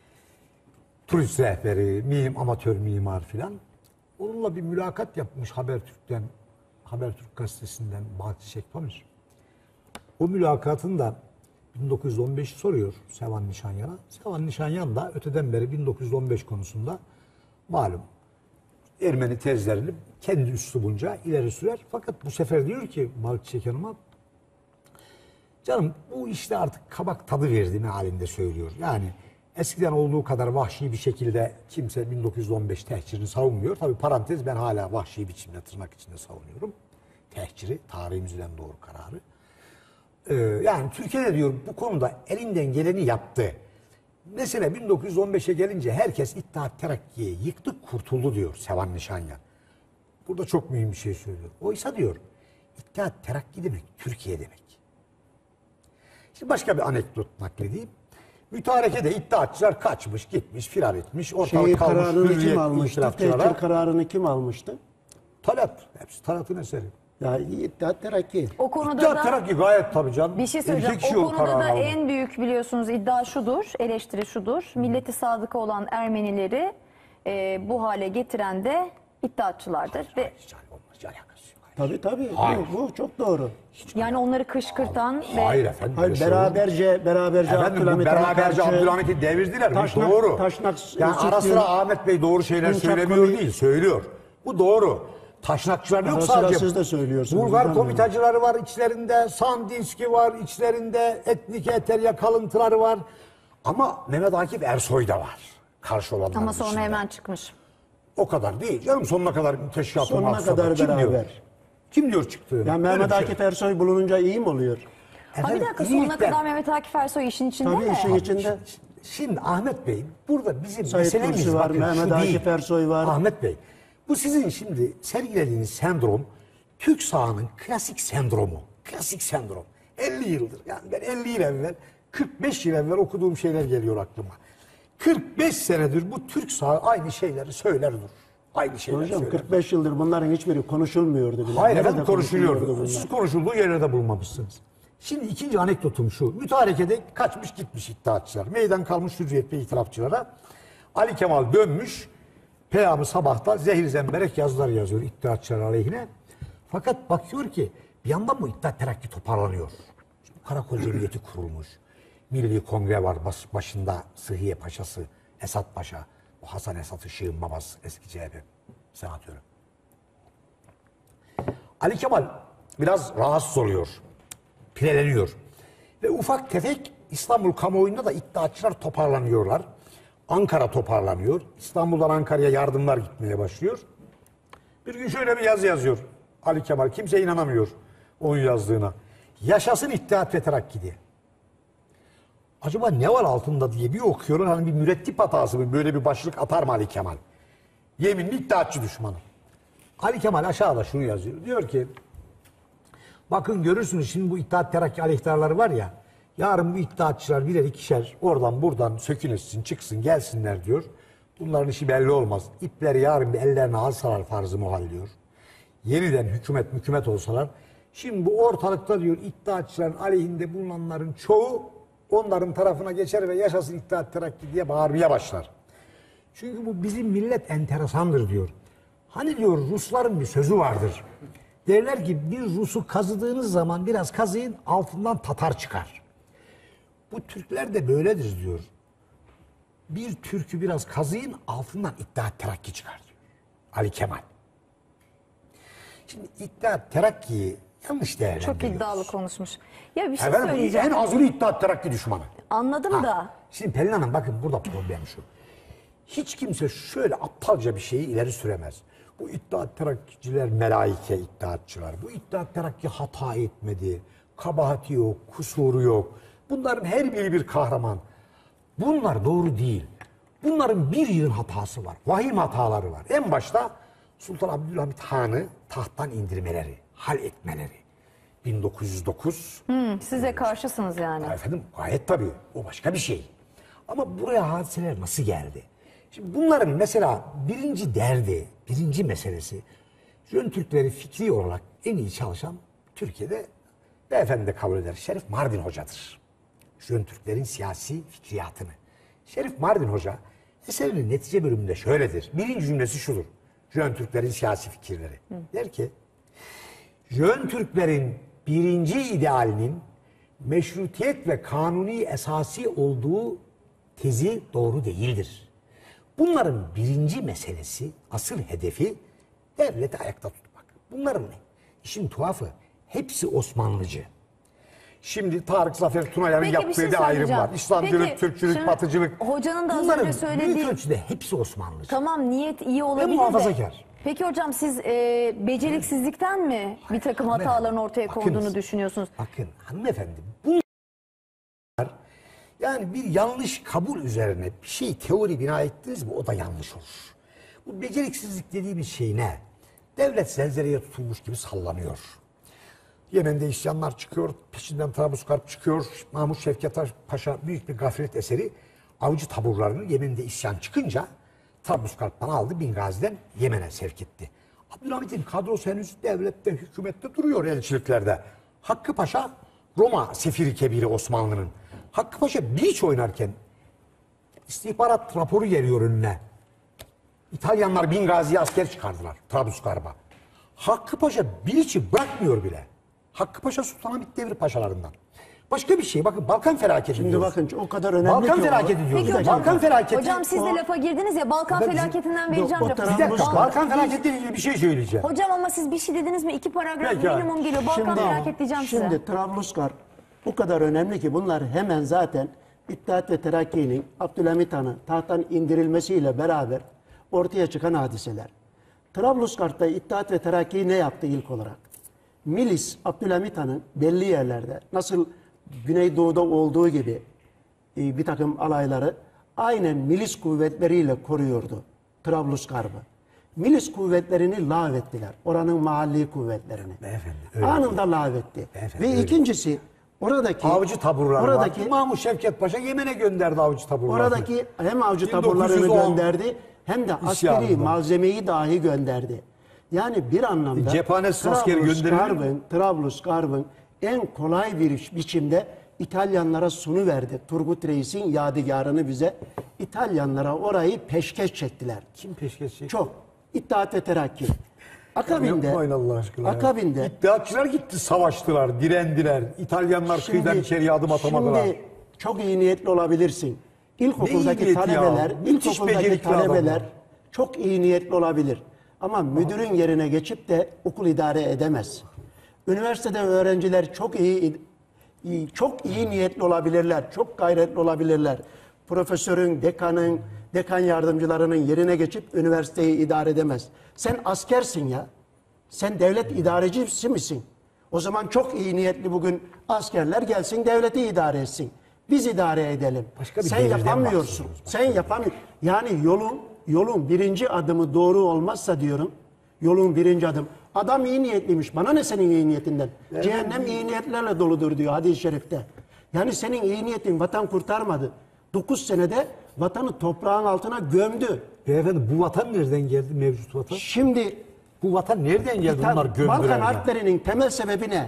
turist rehberi, mim, amatör mimar filan. Onunla bir mülakat yapmış Habertürk'ten, Habertürk gazetesinden Bahattin Şekpamir. O mülakatın da bin dokuz yüz on beş soruyor Sevan Nişanyan'a. Sevan Nişanyan da öteden beri bin dokuz yüz on beş konusunda malum Ermeni tezlerini kendi üslubunca ileri sürer. Fakat bu sefer diyor ki Bahattin Şekpamir, canım bu işte artık kabak tadı verdi mealinde söylüyor. Yani eskiden olduğu kadar vahşi bir şekilde kimse bin dokuz yüz on beş tehcirini savunmuyor. Tabii parantez ben hala vahşi biçimde tırnak içinde savunuyorum. Tehciri, tarihimizden doğru kararı. Ee, yani Türkiye'de diyor bu konuda elinden geleni yaptı. Mesela bin dokuz yüz on beşe gelince herkes İttihat Terakki'yi yıktı, kurtuldu diyor Sevan Nişanyan. Burada çok mühim bir şey söylüyor. Oysa diyor İttihat Terakki demek Türkiye demek. Şimdi başka bir anekdot nakledeyim. Mütarekede İttihatçılar kaçmış, gitmiş, firar etmiş, ortalık Şehir kalmış, kararını kim hürriyet almıştı? inkılapçılara. Tehcir kararını kim almıştı? Talat, hepsi Talat'ın eseri. Ya İttihat Terakki. O konuda İttihat da Terakki gayet tabii canım. bir şey söyleyeceğim. Erkek O yol konuda da kararı aldı. en büyük biliyorsunuz iddia şudur, eleştiri şudur. Milleti sadıka olan Ermenileri e, bu hale getiren de iddiatçılardır. Ve Hiç olmaz, hiç alakası yok. Tabii tabii. Hayır. Bu, bu çok doğru. yani onları kışkırtan ve Hayır efendim. Hayır, öyle şey olur mu? beraberce beraberce Efendim bu Abdülhamit Han'a beraberce karşı- Abdülhamit'i devirdiler. Bu Taşnak- doğru. Taşnak- yani ara Sıkıyor. sıra Ahmet Bey doğru şeyler Hınçak söylemiyor komi- değil, söylüyor. Bu doğru. Taşnakçılar yok Ara sıra sadece. siz de söylüyorsunuz, Bulgar ben komitacıları var içlerinde, Sandinski var içlerinde, etnik eterya kalıntıları var. Ama Mehmet Akif Ersoy da var. Karşı olanların ama sonra içinde. hemen çıkmış. O kadar değil canım sonuna kadar teşkilatın Sonuna maksada. kadar Kim diyor? beraber. Kim diyor çıktı? Ya Öyle Mehmet bir şey. Akif Ersoy bulununca iyi mi oluyor? Ha bir Efendim, dakika sonuna iyilikler- kadar Mehmet Akif Ersoy işin içinde Tabii mi? işin içinde. Şimdi Ahmet Bey burada bizim Said meselemiz Nursi var, bakın Mehmet şu Akif değil. Ersoy var. Ahmet Bey Bu sizin şimdi sergilediğiniz sendrom Türk sağının klasik sendromu. Klasik sendrom. elli yıldır. Yani ben elli yıl evvel, kırk beş yıl evvel okuduğum şeyler geliyor aklıma. kırk beş senedir bu Türk sağı aynı şeyleri söyler durur. Aynı şeyleri Hocam söyler. kırk beş yıldır bunların hiçbiri konuşulmuyordu bile. Hayır Nerede efendim konuşuluyordu. konuşuluyordu Siz bunlar? konuşulduğu yerlerde bulmamışsınız. Şimdi ikinci anekdotum şu. Mütarekede kaçmış gitmiş iddiatçılar. Meydan kalmış hürriyet ve itirafçılara. Ali Kemal dönmüş. Peyam-ı Sabah'ta zehir zemberek yazılar yazıyor iddiatçılar aleyhine. Fakat bakıyor ki bir yandan bu İttihat Terakki toparlanıyor. Şimdi Karakol Cemiyeti kurulmuş. Milli Kongre var baş, başında Sıhhiye Paşası, Esat Paşa. Bu Hasan Esat Işık'ın babası eski C H P senatörü. Ali Kemal biraz rahatsız oluyor. Pireleniyor. Ve ufak tefek İstanbul kamuoyunda da iddiatçılar toparlanıyorlar. Ankara toparlanıyor. İstanbul'dan Ankara'ya yardımlar gitmeye başlıyor. Bir gün şöyle bir yazı yazıyor Ali Kemal. Kimse inanamıyor onun yazdığına. Yaşasın İttihat ve Terakki diye. Acaba ne var altında diye bir okuyorlar. Hani bir mürettip hatası mı? Böyle bir başlık atar mı Ali Kemal? Yeminli iddiatçı düşmanı. Ali Kemal aşağıda şunu yazıyor. Diyor ki bakın görürsünüz şimdi bu İttihat Terakki aleyhtarları var ya, yarın bu iddiatçılar birer ikişer oradan buradan sökünesin, çıksın, gelsinler diyor. Bunların işi belli olmaz. İpleri yarın bir ellerine alsalar farzı muhal diyor. Yeniden hükümet hükümet olsalar. Şimdi bu ortalıkta diyor iddiatçıların aleyhinde bulunanların çoğu onların tarafına geçer ve yaşasın İttihat Terakki diye bağırmaya başlar. Çünkü bu bizim millet enteresandır diyor. Hani diyor Rusların bir sözü vardır. Derler ki bir Rus'u kazıdığınız zaman biraz kazıyın altından Tatar çıkar. Bu Türkler de böyledir diyor. Bir Türk'ü biraz kazıyın altından İttihat Terakki çıkar diyor. Ali Kemal. Şimdi İttihat Terakki'yi yanlış değerlendiriyoruz. Çok iddialı konuşmuş. Ya bir şey Efendim, söyleyeceğim. en azılı İttihat Terakki düşmanı. Anladım Ha, da. Şimdi Pelin Hanım bakın burada problem şu. Hiç kimse şöyle aptalca bir şeyi ileri süremez. Bu İttihat Terakkiciler melaike iddiatçılar. Bu İttihat Terakki hata etmedi. Kabahati yok, kusuru yok. Bunların her biri bir kahraman. Bunlar doğru değil. Bunların bir yığın hatası var. Vahim hataları var. En başta Sultan Abdülhamit Han'ı tahttan indirmeleri, hal etmeleri. bin dokuz yüz dokuz. Hı, size karşısınız yani. Efendim gayet tabii. O başka bir şey. Ama buraya hadiseler nasıl geldi? Şimdi bunların mesela birinci derdi, birinci meselesi Jön Türkleri fikri olarak en iyi çalışan Türkiye'de beyefendi de kabul eder. Şerif Mardin Hoca'dır. Jön Türklerin siyasi fikriyatını. Şerif Mardin Hoca eserinin netice bölümünde şöyledir. Birinci cümlesi şudur. Jön Türklerin siyasi fikirleri. Hı. Der ki Jön Türklerin birinci idealinin meşrutiyet ve kanuni esası olduğu tezi doğru değildir. Bunların birinci meselesi, asıl hedefi devleti ayakta tutmak. Bunların işin tuhafı hepsi Osmanlıcı. Şimdi Tarık Zafer Tunayar'ın Peki, bir yaptığı şey bir ayrım söyleyeceğim. var. İslamcılık, Peki, Türkçülük, şimdi Batıcılık. hocanın da az Bunların önce söylediği- büyük ölçüde hepsi Osmanlıcı. Tamam niyet iyi olabilir de. muhafazakar. Peki hocam siz e, beceriksizlikten mi bir takım Hayır, hataların ortaya bakınız, konduğunu düşünüyorsunuz? Bakın hanımefendi bunlar yani bir yanlış kabul üzerine bir şey teori bina ettiniz mi o da yanlış olur. Bu beceriksizlik dediğimiz şey ne? Devlet zelzeleye tutulmuş gibi sallanıyor. Yemen'de isyanlar çıkıyor, peşinden Trablusgarp çıkıyor. Mahmut Şevket Paşa büyük bir gaflet eseri avcı taburlarını Yemen'de isyan çıkınca Trablusgarp'tan aldı, Bingazi'den Yemen'e sevk etti. Abdülhamit'in kadrosu henüz devlette, hükümette duruyor elçiliklerde. Hakkı Paşa Roma sefiri kebiri Osmanlı'nın. Hakkı Paşa Biliç oynarken istihbarat raporu geliyor önüne. İtalyanlar Bingazi'ye asker çıkardılar Trablusgarp'a. Hakkı Paşa Biliç'i bırakmıyor bile. Hakkı Paşa Sultanahmet devri paşalarından. Başka bir şey bakın Balkan felaketi Şimdi diyoruz. bakın o kadar önemli Balkan ki o- felaketi diyoruz. Peki hocam, Balkan felaketi. hocam siz de o- lafa girdiniz ya Balkan Ben- felaketinden Yok, vereceğim o lafı. taraf- Bir dakika Balkan- Balkan felaketiyle ilgili bir şey söyleyeceğim. Hocam ama siz bir şey dediniz mi iki paragraf Peki abi. minimum geliyor. Balkan Şimdi- felaket diyeceğim size. Şimdi Trablusgarp o kadar önemli ki bunlar hemen zaten İttihat ve Terakki'nin Abdülhamit Han'ın tahttan indirilmesiyle beraber ortaya çıkan hadiseler. Trablusgarp'ta İttihat ve Terakki ne yaptı ilk olarak? Milis Abdülhamit Han'ın belli yerlerde nasıl Güneydoğu'da olduğu gibi e, bir takım alayları aynen milis kuvvetleriyle koruyordu Trablusgarp'ı. milis kuvvetlerini lağvettiler. Oranın mahalli kuvvetlerini. Beyefendi, öyle Anında lağvetti. Beyefendi, Ve öyle. ikincisi oradaki Avcı taburları oradaki, var. Mahmut Şevket Paşa Yemen'e gönderdi avcı taburlarını. Oradaki hem avcı bin dokuz yüz taburlarını on gönderdi hem de askeri isyanında. malzemeyi dahi gönderdi. Yani bir anlamda Cephanesiz askeri gönderilir mi? Trablusgarp'ın Trablusgarp'ın en kolay bir biçimde İtalyanlara sunuverdi. Turgut Reis'in yadigarını bize İtalyanlara orayı peşkeş çektiler. Kim peşkeş çekti? Çok. İttihat ve Terakki. Akabinde, Yapmayın Allah aşkına. ya. akabinde İttihatçılar gitti, savaştılar, direndiler. İtalyanlar kıyıdan içeriye adım atamadılar. Şimdi çok iyi niyetli olabilirsin. İlkokuldaki Ne iyi niyeti ya? talebeler, Müthiş ilkokuldaki becerikli talebeler adamlar. çok iyi niyetli olabilir. Ama müdürün yerine geçip de okul idare edemez. Üniversitede öğrenciler çok iyi, iyi çok iyi niyetli olabilirler, çok gayretli olabilirler. Profesörün, dekanın, dekan yardımcılarının yerine geçip üniversiteyi idare edemez. Sen askersin ya. Sen devlet idarecisi misin? O zaman çok iyi niyetli bugün askerler gelsin devleti idare etsin. Biz idare edelim. Başka bir Sen devirden yapamıyorsun. bahsediyoruz, Sen yapamıyorsun. Yani yolun yolun birinci adımı doğru olmazsa diyorum. Yolun birinci adım. Adam iyi niyetliymiş. Bana ne senin iyi niyetinden? Cehennem iyi niyetlerle doludur diyor hadis-i şerifte. Yani senin iyi niyetin vatan kurtarmadı. Dokuz senede vatanı toprağın altına gömdü. Beyefendi bu vatan nereden geldi, mevcut vatan? Şimdi Bu vatan nereden geldi bunlar gömdüler Balkan ya? harplerinin temel sebebi ne?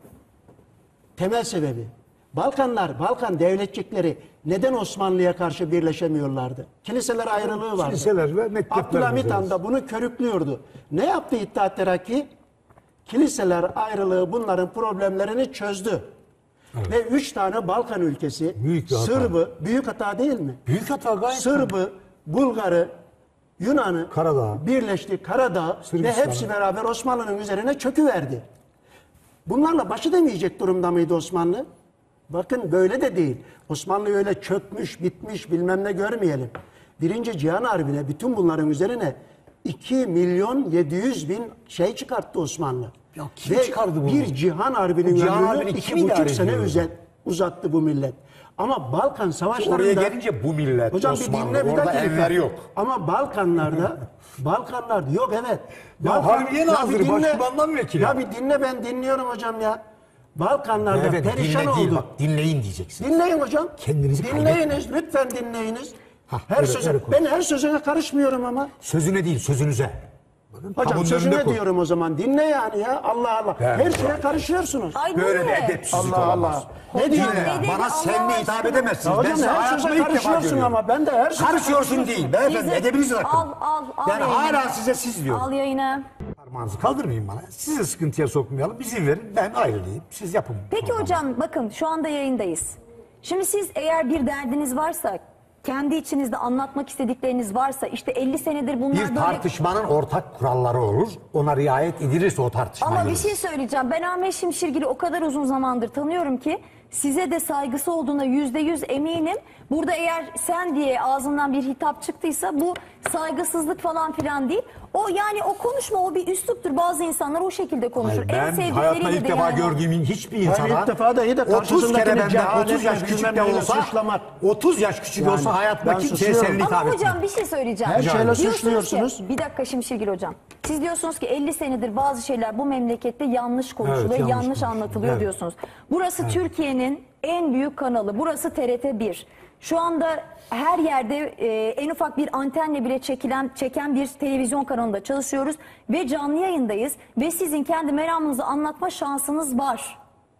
Temel sebebi. Balkanlar, Balkan devletçikleri neden Osmanlı'ya karşı birleşemiyorlardı? Kiliseler ayrılığı vardı. Kiliseler ve mektepler Abdülhamit Han meselesi. da bunu körüklüyordu. Ne yaptı İttihat Terakki? Kiliseler ayrılığı bunların problemlerini çözdü. Ve üç tane Balkan ülkesi, Büyük bir hata. Sırbı, büyük hata değil mi? Büyük hata gayet. Sırbı, Bulgarı, Yunan'ı Karadağ. birleşti, Karadağ ve Sırbistan'ı. hepsi beraber Osmanlı'nın üzerine çöküverdi. Bunlarla baş edemeyecek durumda mıydı Osmanlı? Bakın böyle de değil. Osmanlı öyle çökmüş, bitmiş bilmem ne görmeyelim. Birinci Cihan Harbi'ne bütün bunların üzerine iki milyon yedi yüz bin şey çıkarttı Osmanlı. Ya kim Ve çıkardı bunu? bir Cihan Harbi'nin Cihan ömrünü Harbi'ni kim iki buçuk idare sene ediyor? üze- uzattı bu millet. Ama Balkan savaşlarında... Oraya gelince bu millet, Hocam Osmanlı, bir dinle bir orada dakika. Enver yok. Ama Balkanlarda, Balkanlarda yok evet. Ya Harbiye bir Nazırı, dinle- Başkumandan vekili. Ya bir dinle ben dinliyorum hocam ya. Balkanlarda Beyefendi perişan dinle oldu. değil bak, dinleyin diyeceksin. Dinleyin hocam. Kendinizi Dinleyiniz lütfen dinleyiniz. Hah, her öyle- söze, öyle konuş. ben her sözüne karışmıyorum ama. Sözüne değil, sözünüze. Bakın, Hocam tabunnun sözüne önünde koy. diyorum o zaman. Dinle yani ya. Allah Allah. Ben- her şeye karışıyorsunuz. Ay Böyle ne? de edepsizlik Allah olamaz. Allah. Ne Hocam, diyor ne ya? dedi? Bana Allah senle hitap aşkına. edemezsiniz. Ya Ben hocam size her hayatımda söze ilk defa karışıyorsun görüyorum. ama ben de her söze Karışıyorsun değil beyefendi. Bize- Edebinizi bırakın. Al al al. Yani yayını. hala size siz diyorum. Al yayını. Parmağınızı kaldırmayın bana. Sizi sıkıntıya sokmayalım. İzin verin. Ben ayrılayım. Siz yapın. Peki programı. hocam bakın şu anda yayındayız. Şimdi siz eğer bir derdiniz varsa, kendi içinizde anlatmak istedikleriniz varsa, işte elli senedir bunlar Bir böyle... tartışmanın ortak kuralları olur. Ona riayet edilirse o tartışma Ama bir yürür. şey söyleyeceğim. Ben Ahmet Şimşirgil'i o kadar uzun zamandır tanıyorum ki size de saygısı olduğuna yüzde yüz eminim. Burada eğer sen diye ağzından bir hitap çıktıysa bu saygısızlık falan filan değil. O yani o konuşma o bir üsluptur. Bazı insanlar o şekilde konuşur. Hayır, ben sevdikleriyle hayatımda ilk de defa yani- gördüğüm hiçbir Hayır, insana ilk defa da iyi de otuz karşısındakini kere benden cehaletle otuz yaş küçük bilmem de neyle olsa suçlamak. otuz yaş küçük Yani olsa hayatımda ben kimseye susuyorum. seninle hitap Ama etmem. hocam bir şey söyleyeceğim. Her şeyle Diyorsunuz suçluyorsunuz. ki- bir dakika Şimşirgil hocam. Siz diyorsunuz ki elli senedir bazı şeyler bu memlekette yanlış konuşuluyor, Evet, yanlış yanlış, konuşuluyor. anlatılıyor Evet. diyorsunuz. Burası Türkiye'nin en büyük kanalı. Burası T R T bir. Şu anda her yerde e, en ufak bir antenle bile çekilen çeken bir televizyon kanalında çalışıyoruz ve canlı yayındayız ve sizin kendi meramınızı anlatma şansınız var.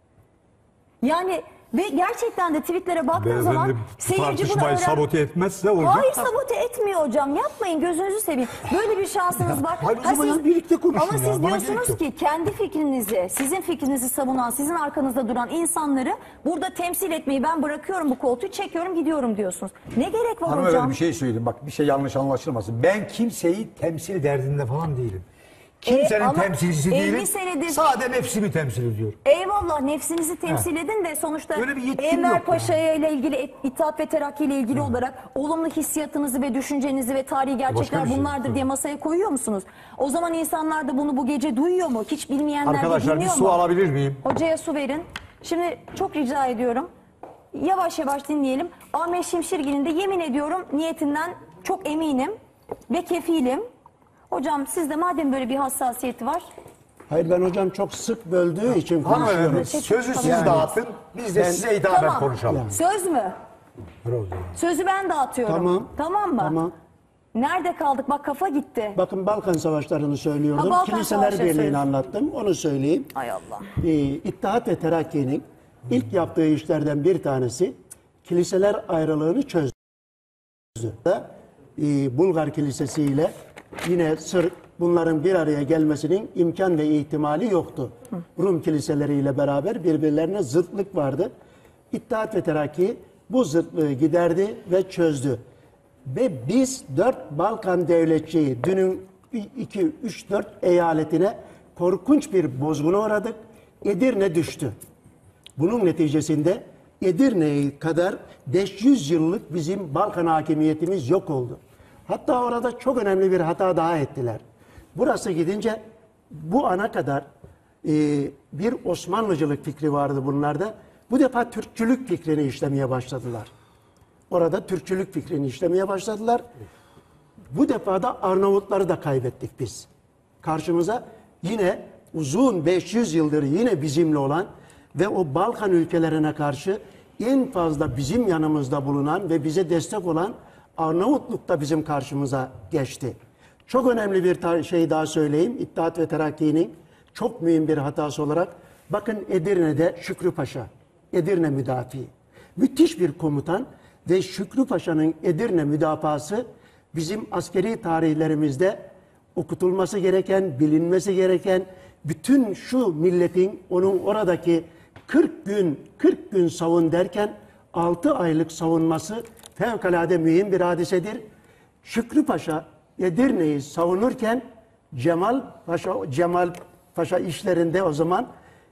Yani ve gerçekten de tweetlere baktığım zaman seyirci bunu öğren... etmezse olacak. Hayır sabote etmiyor hocam. Yapmayın gözünüzü seveyim. Böyle bir şansınız var. Hayır, o Ha, zaman siz- birlikte konuşun Ama ya, siz bana diyorsunuz gerek yok. ki kendi fikrinizi, sizin fikrinizi savunan, sizin arkanızda duran insanları burada temsil etmeyi ben bırakıyorum bu koltuğu, çekiyorum gidiyorum diyorsunuz. Ne gerek var Hanımefendi hocam? bir şey söyleyeyim. Bak bir şey yanlış anlaşılmasın. Ben kimseyi temsil derdinde falan değilim. Kimsenin E, ama temsilcisi elli değilim. senedir- Sadece nefsimi temsil ediyorum. Eyvallah nefsinizi temsil edin de sonuçta Öyle bir yetkim Enver yok Paşa'ya ile ilgili et- İttihat ve Terakki ile ilgili olarak olumlu hissiyatınızı ve düşüncenizi ve tarihi gerçekler bir şey. bunlardır diye masaya koyuyor musunuz? O zaman insanlar da bunu bu gece duyuyor mu? Hiç bilmeyenler de Arkadaşlar bir dinliyor su mu? alabilir miyim? Hocaya su verin. Şimdi çok rica ediyorum. Yavaş yavaş dinleyelim. Ahmet Şimşirgil'in de yemin ediyorum niyetinden çok eminim ve kefilim. Hocam sizde madem böyle bir hassasiyeti var. Hayır, ben hocam çok sık böldüğü için Hanımefendi konuşuyorum. sözü siz Yani- dağıtın. Biz de Ben- size hitaben Tamam. konuşalım. Söz mü? Bravo. Sözü ben dağıtıyorum. Tamam. Tamam mı? Tamam. Nerede kaldık? Bak kafa gitti. Bakın Balkan Savaşları'nı söylüyordum. Ha, Balkan Kiliseler Savaşları Birliği'ni söyle. anlattım. Onu söyleyeyim. Ay Allah. Ee, İttihat ve Terakki'nin ilk yaptığı işlerden bir tanesi kiliseler ayrılığını çözdü. Ee, Bulgar Kilisesi ile yine Sırp, bunların bir araya gelmesinin imkan ve ihtimali yoktu. Rum kiliseleriyle beraber birbirlerine zıtlık vardı. İttihat ve Terakki bu zıtlığı giderdi ve çözdü. Ve biz dört Balkan devletçiyi, dünün iki, üç, dört eyaletine korkunç bir bozguna uğradık. Edirne düştü. Bunun neticesinde Edirne'ye kadar beş yüz yıllık bizim Balkan hakimiyetimiz yok oldu. Hatta orada çok önemli bir hata daha ettiler. Burası gidince bu ana kadar e, bir Osmanlıcılık fikri vardı bunlarda. Bu defa Türkçülük fikrini işlemeye başladılar. Orada Türkçülük fikrini işlemeye başladılar. Bu defa da Arnavutları da kaybettik biz. Karşımıza yine uzun beş yüz yıldır yine bizimle olan ve o Balkan ülkelerine karşı en fazla bizim yanımızda bulunan ve bize destek olan Arnavutluk da bizim karşımıza geçti. Çok önemli bir şey daha söyleyeyim. İttihat ve Terakki'nin çok mühim bir hatası olarak bakın Edirne'de Şükrü Paşa, Edirne müdafii. Müthiş bir komutan ve Şükrü Paşa'nın Edirne müdafası bizim askeri tarihlerimizde okutulması gereken, bilinmesi gereken, bütün şu milletin onun oradaki kırk gün kırk gün savun derken altı aylık savunması fevkalade mühim bir hadisedir. Şükrü Paşa Edirne'yi savunurken Cemal Paşa Cemal Paşa işlerinde o zaman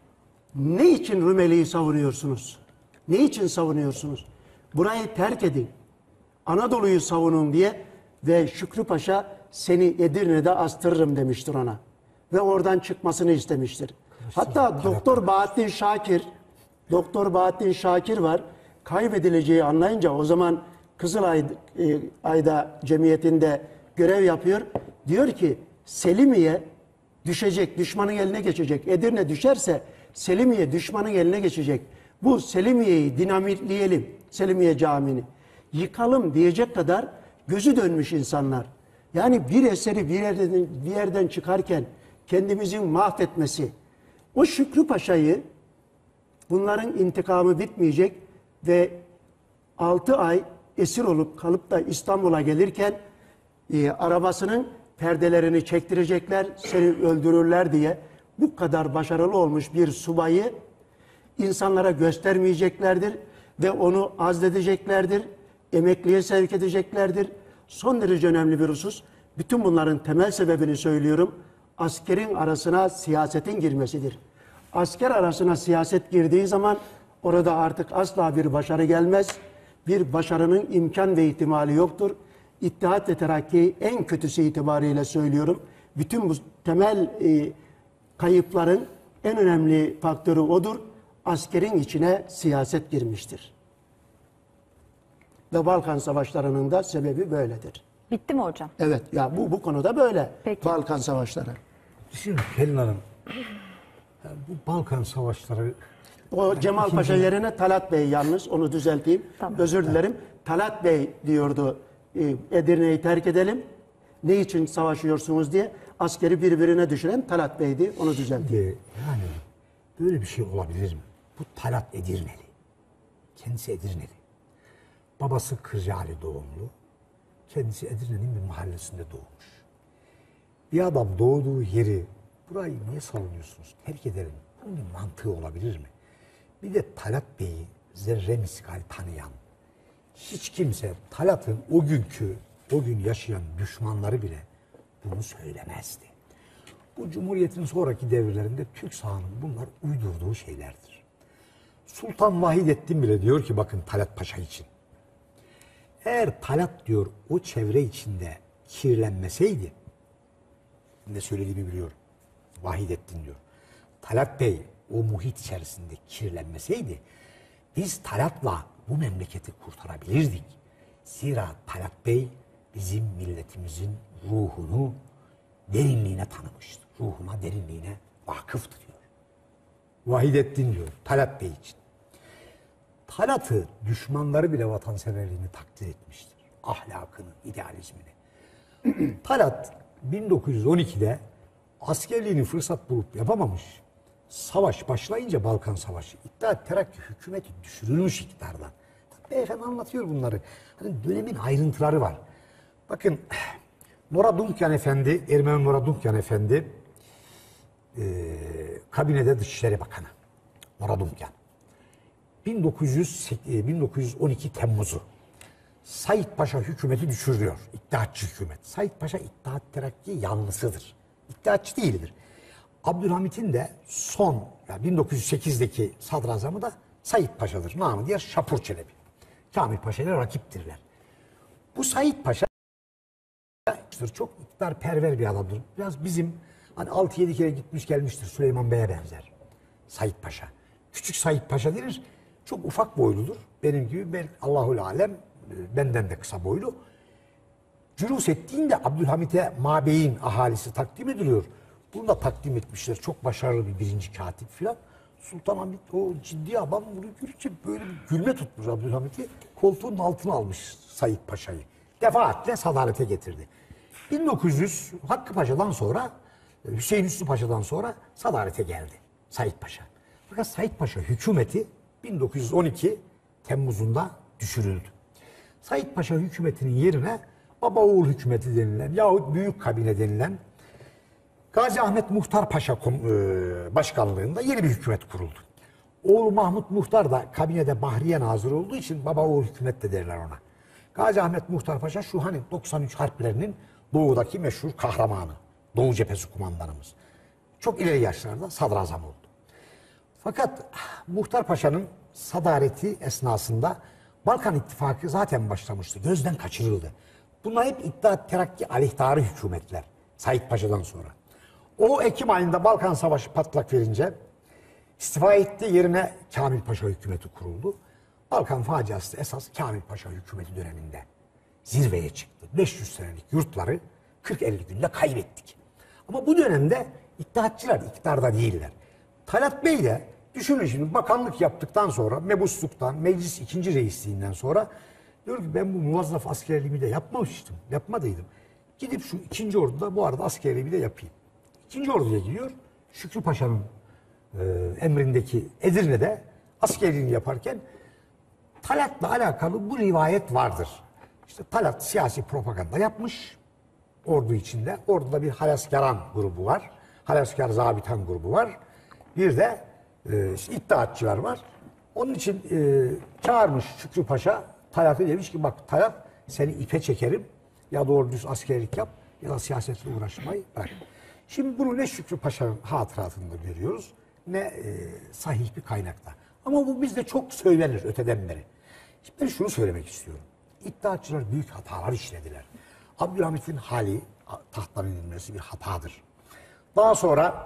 ne için Rumeli'yi savunuyorsunuz? Ne için savunuyorsunuz? Burayı terk edin. Anadolu'yu savunun diye ve Şükrü Paşa seni Edirne'de astırırım demiştir ona. Ve oradan çıkmasını istemiştir. Hatta Doktor Bahattin Şakir, Doktor Bahattin Şakir var. Kaybedileceği anlayınca o zaman Kızılay e, Ayda Cemiyeti'nde görev yapıyor. Diyor ki Selimiye düşecek, düşmanın eline geçecek. Edirne düşerse Selimiye düşmanın eline geçecek. Bu Selimiye'yi dinamitleyelim, Selimiye Camii'ni. Yıkalım diyecek kadar gözü dönmüş insanlar. Yani bir eseri bir yerden, bir yerden çıkarken kendimizin mahvetmesi. O Şükrü Paşa'yı bunların intikamı bitmeyecek ve altı ay esir olup kalıp da İstanbul'a gelirken e, arabasının perdelerini çektirecekler, seni öldürürler diye bu kadar başarılı olmuş bir subayı insanlara göstermeyeceklerdir ve onu azledeceklerdir, emekliye sevk edeceklerdir. Son derece önemli bir husus. Bütün bunların temel sebebini söylüyorum. Askerin arasına siyasetin girmesidir. Asker arasına siyaset girdiği zaman orada artık asla bir başarı gelmez. Bir başarının imkan ve ihtimali yoktur. İttihat ve Terakki en kötüsü itibariyle söylüyorum. Bütün bu temel e, kayıpların en önemli faktörü odur. Askerin içine siyaset girmiştir. Ve Balkan Savaşları'nın da sebebi böyledir. Bitti mi hocam? Evet, ya bu bu konuda böyle. Peki. Balkan Savaşları. Şimdi Pelin Hanım, ya bu Balkan Savaşları O Cemal Paşa yerine Talat Bey yalnız, onu düzelteyim. Tamam. Özür dilerim. Talat Bey diyordu, e, Edirne'yi terk edelim. Ne için savaşıyorsunuz diye askeri birbirine düşüren Talat Bey'di, onu düzelteyim. yani böyle bir şey olabilir mi? Bu Talat Edirneli. Kendisi Edirneli. Babası Kırcaali doğumlu. Kendisi Edirne'nin bir mahallesinde doğmuş. Bir adam doğduğu yeri, burayı niye savunuyorsunuz? Terk edelim. Bunun bir mantığı olabilir mi? Bir de Talat Bey'i zerre miskal tanıyan, hiç kimse Talat'ın o günkü, o gün yaşayan düşmanları bile bunu söylemezdi. Bu Cumhuriyet'in sonraki devirlerinde Türk sahanın bunlar uydurduğu şeylerdir. Sultan Vahidettin bile diyor ki bakın Talat Paşa için. Eğer Talat diyor o çevre içinde kirlenmeseydi, ne söylediğimi biliyorum. Vahidettin diyor. Talat Bey o muhit içerisinde kirlenmeseydi biz Talat'la bu memleketi kurtarabilirdik. Zira Talat Bey bizim milletimizin ruhunu derinliğine tanımıştır. Ruhuna, derinliğine vakıftır diyor. Vahidettin diyor Talat Bey için. Talat'ı düşmanları bile vatanseverliğini takdir etmiştir. Ahlakını, idealizmini. Talat bin dokuz yüz on ikide askerliğini fırsat bulup yapamamış. Savaş başlayınca Balkan Savaşı, İttihat Terakki hükümeti düşürülmüş iktidardan. Beyefendi anlatıyor bunları. Hani dönemin ayrıntıları var. Bakın Nora Dunkyan Efendi, Ermeni Nora Dunkyan Efendi e, kabinede Dışişleri Bakanı. Nora Dunkyan. bin dokuz yüz on iki Temmuz'u Said Paşa hükümeti düşürüyor. İttihatçı hükümet. Said Paşa İttihat Terakki yanlısıdır. İttihatçı değildir. Abdülhamit'in de son yani bin dokuz yüz sekiz'deki sadrazamı da Said Paşa'dır. Namı diğer Şapur Çelebi. Kamil Paşa ile rakiptirler. Bu Said Paşa çok iktidarperver bir adamdır. Biraz bizim hani altı yedi kere gitmiş gelmiştir Süleyman Bey'e benzer. Said Paşa. Küçük Said Paşa denir. Çok ufak boyludur. Benim gibi ben Allahul alem benden de kısa boylu. Cülus ettiğinde Abdülhamit'e Mabey'in ahalisi takdim ediliyor. Bunu da takdim etmişler. Çok başarılı bir birinci katip filan. Sultanahmet o ciddi adam bunu görünce böyle bir gülme tutmuş Abdülhamit'i. Koltuğun altına almış Said Paşa'yı. Defaatle sadalete getirdi. bin dokuz yüz Hakkı Paşa'dan sonra Hüseyin Üssü Paşa'dan sonra sadalete geldi Said Paşa. Fakat Said Paşa hükümeti bin dokuz yüz on iki Temmuz'unda düşürüldü. Said Paşa hükümetinin yerine Baba Oğul hükümeti denilen yahut Büyük Kabine denilen Gazi Ahmet Muhtar Paşa başkanlığında yeni bir hükümet kuruldu. Oğlu Mahmut Muhtar da kabinede Bahriye Nazır olduğu için Baba Oğul hükümet de derler ona. Gazi Ahmet Muhtar Paşa şu hani doksan üç harplerinin doğudaki meşhur kahramanı. Doğu cephesi kumandanımız. Çok ileri yaşlarda sadrazam oldu. Fakat Muhtar Paşa'nın sadareti esnasında Balkan İttifakı zaten başlamıştı. Gözden kaçırıldı. Bunlar hep İttihat Terakki aleyhtarı hükümetler. Said Paşa'dan sonra. O Ekim ayında Balkan Savaşı patlak verince istifa etti. Yerine Kamil Paşa hükümeti kuruldu. Balkan faciası esas Kamil Paşa hükümeti döneminde zirveye çıktı. beş yüz senelik yurtları kırk elli günde kaybettik. Ama bu dönemde İttihatçılar iktidarda değiller. Talat Bey de düşünün şimdi bakanlık yaptıktan sonra mebusluktan, meclis ikinci reisliğinden sonra diyor ki ben bu muvazzaf askerliğimi de yapmamıştım, yapmadıydım. Gidip şu ikinci orduda bu arada askerliğimi de yapayım. İkinci orduya gidiyor. Şükrü Paşa'nın e, emrindeki Edirne'de askerliğini yaparken Talat'la alakalı bu rivayet vardır. İşte Talat siyasi propaganda yapmış ordu içinde. Orduda bir Halaskaran grubu var. Halaskar Zabitan grubu var. Bir de e, işte İttihatçılar var. Onun için e, çağırmış Şükrü Paşa Talat'a demiş ki bak Talat seni ipe çekerim. Ya doğru düz askerlik yap ya da siyasetle uğraşmayı bırak. Şimdi bunu ne Şükrü Paşa'nın hatıratında görüyoruz ne e, sahih bir kaynakta. Ama bu bizde çok söylenir öteden beri. Şimdi ben şunu söylemek istiyorum. İttihatçılar büyük hatalar işlediler. Abdülhamit'in hali tahttan inilmesi bir hatadır. Daha sonra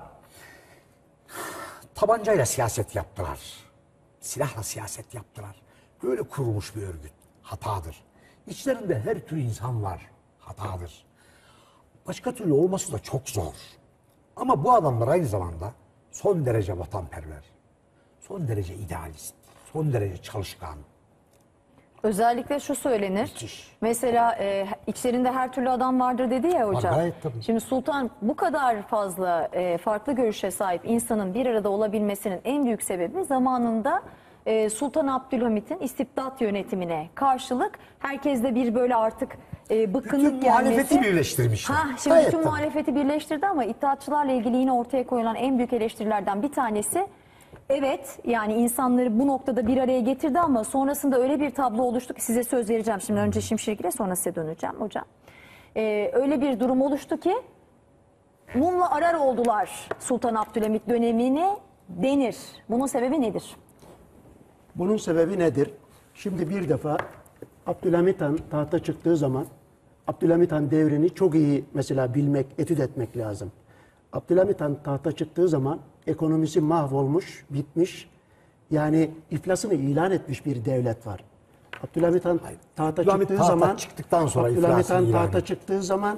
tabancayla siyaset yaptılar. Silahla siyaset yaptılar. Böyle kurulmuş bir örgüt. Hatadır. İçlerinde her tür insan var. Hatadır. Başka türlü olması da çok zor. Ama bu adamlar aynı zamanda son derece vatanperver. Son derece idealist. Son derece çalışkan. Özellikle şu söylenir. Müthiş. Mesela e, içlerinde her türlü adam vardır dedi ya hocam. Var, gayet tabii. Şimdi Sultan bu kadar fazla e, farklı görüşe sahip insanın bir arada olabilmesinin en büyük sebebi zamanında e, Sultan Abdülhamit'in istibdat yönetimine karşılık herkeste bir böyle artık e, bıkkınlık Bütün gelmesi. muhalefeti birleştirmişler. Ha, şimdi Gayet bütün tabii. muhalefeti birleştirdi ama İttihatçılarla ilgili yine ortaya koyulan en büyük eleştirilerden bir tanesi evet yani insanları bu noktada bir araya getirdi ama sonrasında öyle bir tablo oluştu ki size söz vereceğim. Şimdi önce Şimşirgil'e sonra size döneceğim hocam. Ee, öyle bir durum oluştu ki mumla arar oldular Sultan Abdülhamit dönemini denir. Bunun sebebi nedir? Bunun sebebi nedir? Şimdi bir defa Abdülhamit Han tahta çıktığı zaman Abdülhamit Han devrini çok iyi mesela bilmek, etüt etmek lazım. Abdülhamit Han tahta çıktığı zaman ekonomisi mahvolmuş, bitmiş. Yani iflasını ilan etmiş bir devlet var. Abdülhamit Han tahta Abdülhamit çıktığı tahta zaman çıktıktan sonra Abdülhamit iflasını Han ilan tahta etti. çıktığı zaman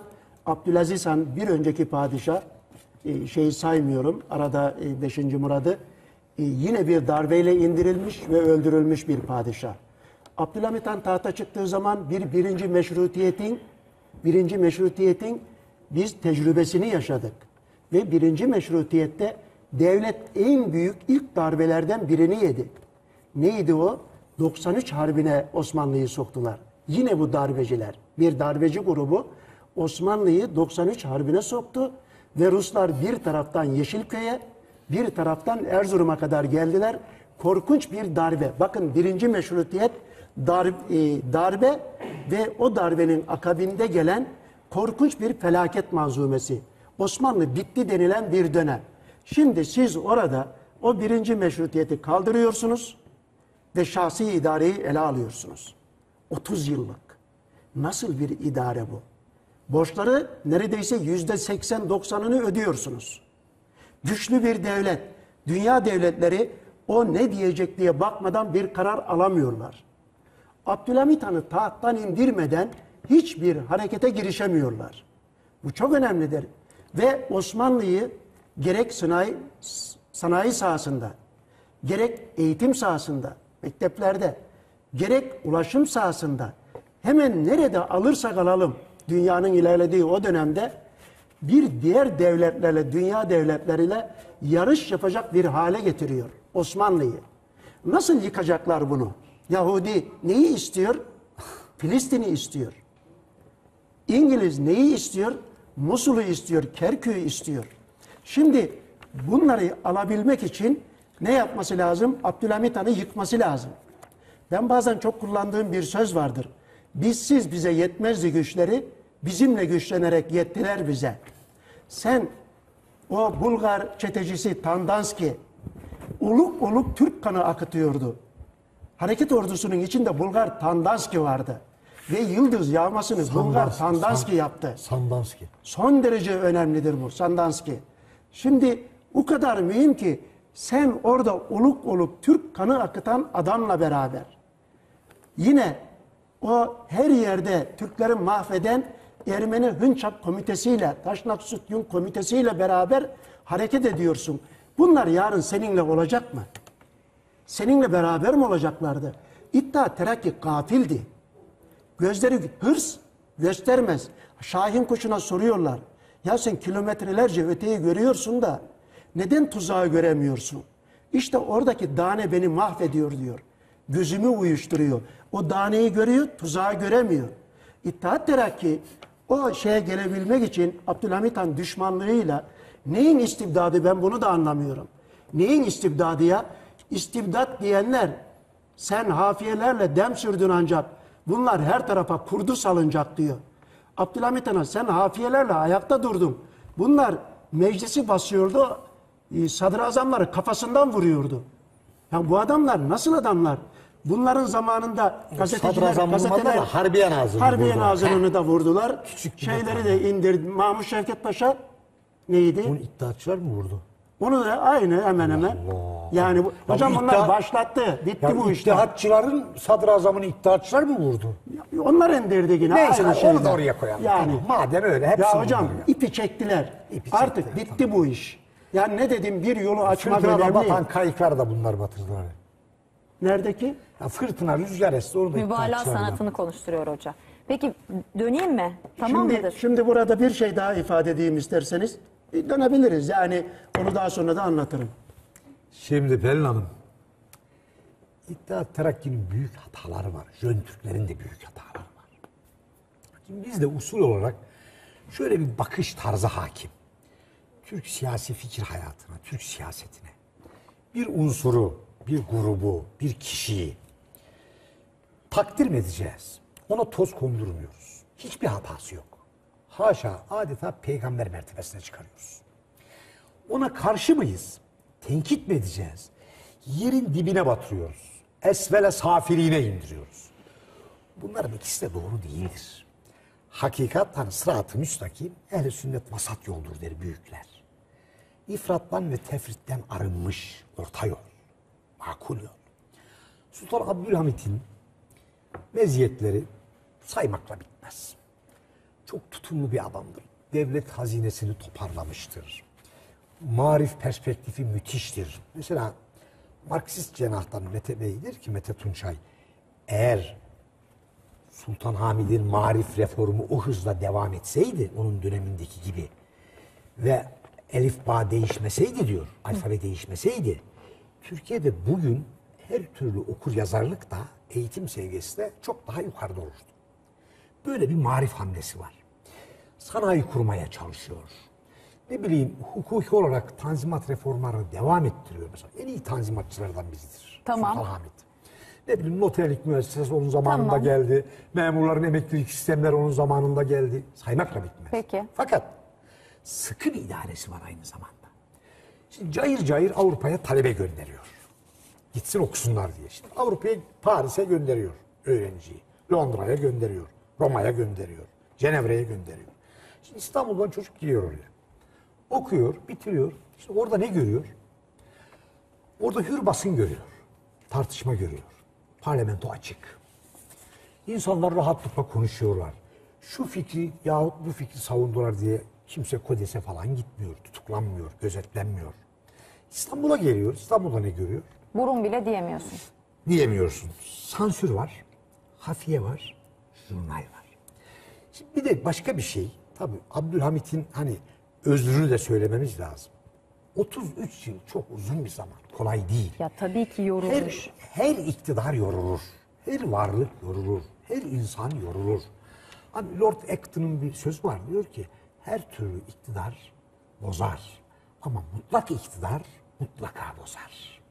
Abdülaziz Han bir önceki padişah, e, şeyi saymıyorum, arada e, beşinci Murad'ı e, yine bir darbeyle indirilmiş ve öldürülmüş bir padişah. Abdülhamit Han tahta çıktığı zaman bir birinci meşrutiyetin birinci meşrutiyetin biz tecrübesini yaşadık. Ve birinci meşrutiyette devlet en büyük ilk darbelerden birini yedi. Neydi o? doksan üç Harbi'ne Osmanlı'yı soktular. Yine bu darbeciler, bir darbeci grubu Osmanlı'yı doksan üç Harbi'ne soktu ve Ruslar bir taraftan Yeşilköy'e, bir taraftan Erzurum'a kadar geldiler. Korkunç bir darbe. Bakın birinci meşrutiyet dar, e, darbe ve o darbenin akabinde gelen korkunç bir felaket manzumesi. Osmanlı bitti denilen bir dönem. Şimdi siz orada o birinci meşrutiyeti kaldırıyorsunuz ve şahsi idareyi ele alıyorsunuz. otuz yıllık. Nasıl bir idare bu? Borçları neredeyse yüzde seksen doksanını ödüyorsunuz. Güçlü bir devlet, dünya devletleri o ne diyecek diye bakmadan bir karar alamıyorlar. Abdülhamit Han'ı tahttan indirmeden hiçbir harekete girişemiyorlar. Bu çok önemlidir. Ve Osmanlı'yı gerek sanayi, sanayi sahasında, gerek eğitim sahasında, mekteplerde, gerek ulaşım sahasında hemen nerede alırsak alalım dünyanın ilerlediği o dönemde bir diğer devletlerle, dünya devletleriyle yarış yapacak bir hale getiriyor Osmanlı'yı. Nasıl yıkacaklar bunu? Yahudi neyi istiyor? Filistin'i istiyor. İngiliz neyi istiyor? Musul'u istiyor, Kerkük'ü istiyor. Şimdi bunları alabilmek için ne yapması lazım? Abdülhamit Han'ı yıkması lazım. Ben bazen çok kullandığım bir söz vardır. Bizsiz bize yetmezdi güçleri, bizimle güçlenerek yettiler bize. Sen o Bulgar çetecisi Tandanski uluk uluk Türk kanı akıtıyordu. Hareket ordusunun içinde Bulgar Tandanski vardı. Ve yıldız yağmasını Sandanski, Bulgar Tandanski San- yaptı. Sandanski. Son derece önemlidir bu Sandanski. Şimdi o kadar mühim ki sen orada oluk oluk Türk kanı akıtan adamla beraber yine o her yerde Türkleri mahveden Ermeni Hınçak Komitesi'yle, Taşnak Sütyun Komitesi'yle beraber hareket ediyorsun. Bunlar yarın seninle olacak mı? Seninle beraber mi olacaklardı? İttihat Terakki gafildi. Gözleri hırs göstermez. Şahin kuşuna soruyorlar. Ya sen kilometrelerce öteyi görüyorsun da neden tuzağı göremiyorsun? İşte oradaki tane beni mahvediyor diyor. Gözümü uyuşturuyor. O taneyi görüyor, tuzağı göremiyor. İttihat Terakki o şeye gelebilmek için Abdülhamit Han düşmanlığıyla neyin istibdadı ben bunu da anlamıyorum. Neyin istibdadı ya? İstibdat diyenler sen hafiyelerle dem sürdün ancak bunlar her tarafa kurdu salınacak diyor. Abdülhamit Han'a sen hafiyelerle ayakta durdun. Bunlar meclisi basıyordu, sadrazamları kafasından vuruyordu. Ya bu adamlar nasıl adamlar? Bunların zamanında gazeteciler, Sadrazam vurmadılar gazeteler, da Harbiye Nazırı'nı Harbiye vurdular. Nazırı'nı da vurdular. Küçük bir Şeyleri detay. de indirdi. Mahmut Şevket Paşa neydi? Bunu iddiatçılar mı vurdu? Onu da aynı hemen hemen. Allah. Yani bu, Ya hocam bu onlar iddia- başlattı. Bitti Ya bu işler. İttihatçıların sadrazamını iddiatçılar mı vurdu? Onlar indirdi yine. Neyse aynı onu şeyler. da oraya koyalım. Yani. Tamam, madem öyle hepsi Ya hocam bunlar ya. ipi çektiler. İpi Artık çektiler, bitti bu iş. Yani ne dedim bir yolu açmak Fırtınada önemli. batan kayıklar da bunlar batırdılar. Neredeki? Ya fırtına rüzgar esti orada Mübalağa iddiatçılar var. sanatını konuşturuyor hoca. Peki döneyim mi? Tamam Şimdi, mıdır? şimdi burada bir şey daha ifade edeyim isterseniz. E, Dönebiliriz. Yani onu daha sonra da anlatırım. Şimdi Pelin Hanım, İttihat Terakki'nin büyük hataları var. Jön Türklerin de büyük hataları var. Şimdi bizde usul olarak şöyle bir bakış tarzı hakim. Türk siyasi fikir hayatına, Türk siyasetine bir unsuru, bir grubu, bir kişiyi takdir mi edeceğiz? Ona toz kondurmuyoruz. Hiçbir hatası yok. Haşa, adeta peygamber mertebesine çıkarıyoruz. Ona karşı mıyız? Tenkit mi edeceğiz? Yerin dibine batırıyoruz. Esvele safiliğine indiriyoruz. Bunların ikisi de doğru değildir. Hakikat hani sırat-ı müstakim, ehl-i sünnet vasat yoldur der büyükler. İfrattan ve tefritten arınmış orta yol, makul yol. Sultan Abdülhamit'in meziyetleri saymakla bitmez. Çok tutumlu bir adamdır. devlet hazinesini toparlamıştır. Marif perspektifi müthiştir. Mesela Marksist cenahtan Mete Bey'dir ki Mete Tunçay, eğer Sultan Hamid'in marif reformu o hızla devam etseydi, onun dönemindeki gibi ve elifba değişmeseydi diyor, alfabe değişmeseydi, Türkiye'de bugün her türlü okur yazarlık da eğitim seviyesi de çok daha yukarıda olurdu. Böyle bir marif hamlesi var. Sanayi kurmaya çalışıyor. Ne bileyim, hukuki olarak tanzimat reformlarını devam ettiriyor mesela. En iyi tanzimatçılardan biridir Tamam. Sultan Hamid. Ne bileyim, noterlik müessesesi onun zamanında Tamam. geldi. Memurların emeklilik sistemleri onun zamanında geldi. Saymakla bitmez. Peki. Fakat sıkı bir idaresi var aynı zamanda. Şimdi cayır cayır Avrupa'ya talebe gönderiyor. Gitsin okusunlar diye. Şimdi Avrupa'ya, Paris'e gönderiyor öğrenciyi. Londra'ya gönderiyor. Roma'ya gönderiyor. Cenevre'ye gönderiyor. Şimdi İstanbul'dan çocuk gidiyor oraya. Okuyor, bitiriyor. İşte orada ne görüyor? Orada hür basın görüyor. Tartışma görüyor. Parlamento açık. İnsanlar rahatlıkla konuşuyorlar. Şu fikri yahut bu fikri savundular diye kimse kodese falan gitmiyor, tutuklanmıyor, gözetlenmiyor. İstanbul'a geliyor. İstanbul'da ne görüyor? Burun bile diyemiyorsun. Diyemiyorsun. Sansür var, hafiye var, jurnal var. Şimdi bir de başka bir şey. Tabii Abdülhamit'in hani özrünü de söylememiz lazım. otuz üç yıl çok uzun bir zaman. Kolay değil. Ya tabii ki yorulmuş. Her, her iktidar yorulur. Her varlık yorulur. Her insan yorulur. Hani Lord Acton'un bir sözü var. Diyor ki her türlü iktidar bozar. Ama mutlak iktidar mutlaka bozar.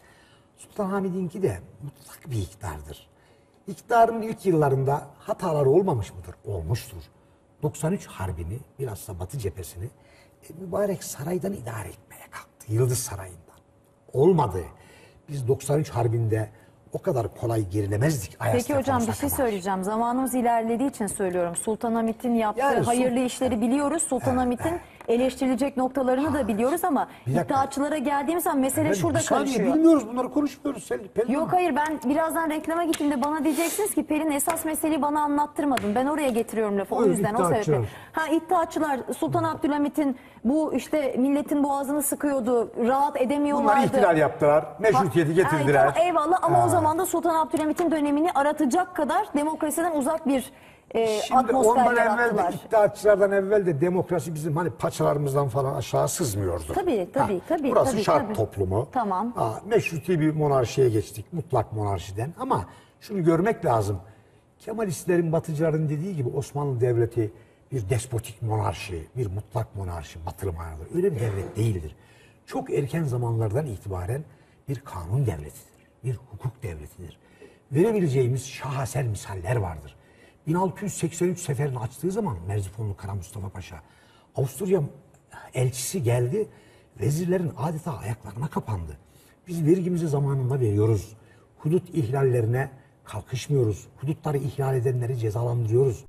Sultan Hamid'inki de mutlak bir iktidardır. İktidarın ilk yıllarında hataları olmamış mıdır? Olmuştur. doksan üç Harbi'ni, bilhassa Batı cephesini e, mübarek saraydan idare etmeye kalktı. Yıldız Sarayı'ndan. Olmadı. Biz doksan üç Harbi'nde o kadar kolay gerilemezdik. Peki hocam bir şey söyleyeceğim. Zamanımız ilerlediği için söylüyorum. Sultan Hamit'in yaptığı Yani hayırlı Sul- işleri biliyoruz. Sultan Hamit'in eleştirilecek noktalarını da biliyoruz ama Bir dakika. iddiaçılara geldiğimiz zaman mesele Ben şurada bir saniye karışıyor. bilmiyoruz, bunları konuşmuyoruz. Sen, Pelin Yok Hanım. hayır, ben birazdan reklama gittiğimde bana diyeceksiniz ki Pelin esas meseleyi bana anlattırmadın. Ben oraya getiriyorum lafı. O Buyurun, yüzden o iddiaçılar. sebeple. Ha iddiaçılar Sultan Abdülhamit'in bu işte milletin boğazını sıkıyordu. Rahat edemiyorlardı. Bunlar ihtilal yaptılar, meşrutiyeti Ha, getirdiler. ay, tamam, eyvallah ama Ha. o zaman da Sultan Abdülhamit'in dönemini aratacak kadar demokrasiden uzak bir e, Şimdi atmosfer ondan evvel de, yarattılar. iddiaçılardan evvel de demokrasi bizim hani paçalarımızdan falan aşağı sızmıyordu. Tabii, tabii, tabii, Burası tabii, şark tabii. toplumu. Tamam. Ha, meşruti bir monarşiye geçtik, mutlak monarşiden. Ama şunu görmek lazım. Kemalistlerin, Batıcıların dediği gibi Osmanlı Devleti bir despotik monarşi, bir mutlak monarşi, batılı manada. Öyle bir devlet değildir. Çok erken zamanlardan itibaren bir kanun devletidir, bir hukuk devletidir. Verebileceğimiz şaheser misaller vardır. bin altı yüz seksen üç seferini açtığı zaman Merzifonlu Kara Mustafa Paşa, Avusturya elçisi geldi, vezirlerin adeta ayaklarına kapandı. Biz vergimizi zamanında veriyoruz. Hudut ihlallerine kalkışmıyoruz. Hudutları ihlal edenleri cezalandırıyoruz.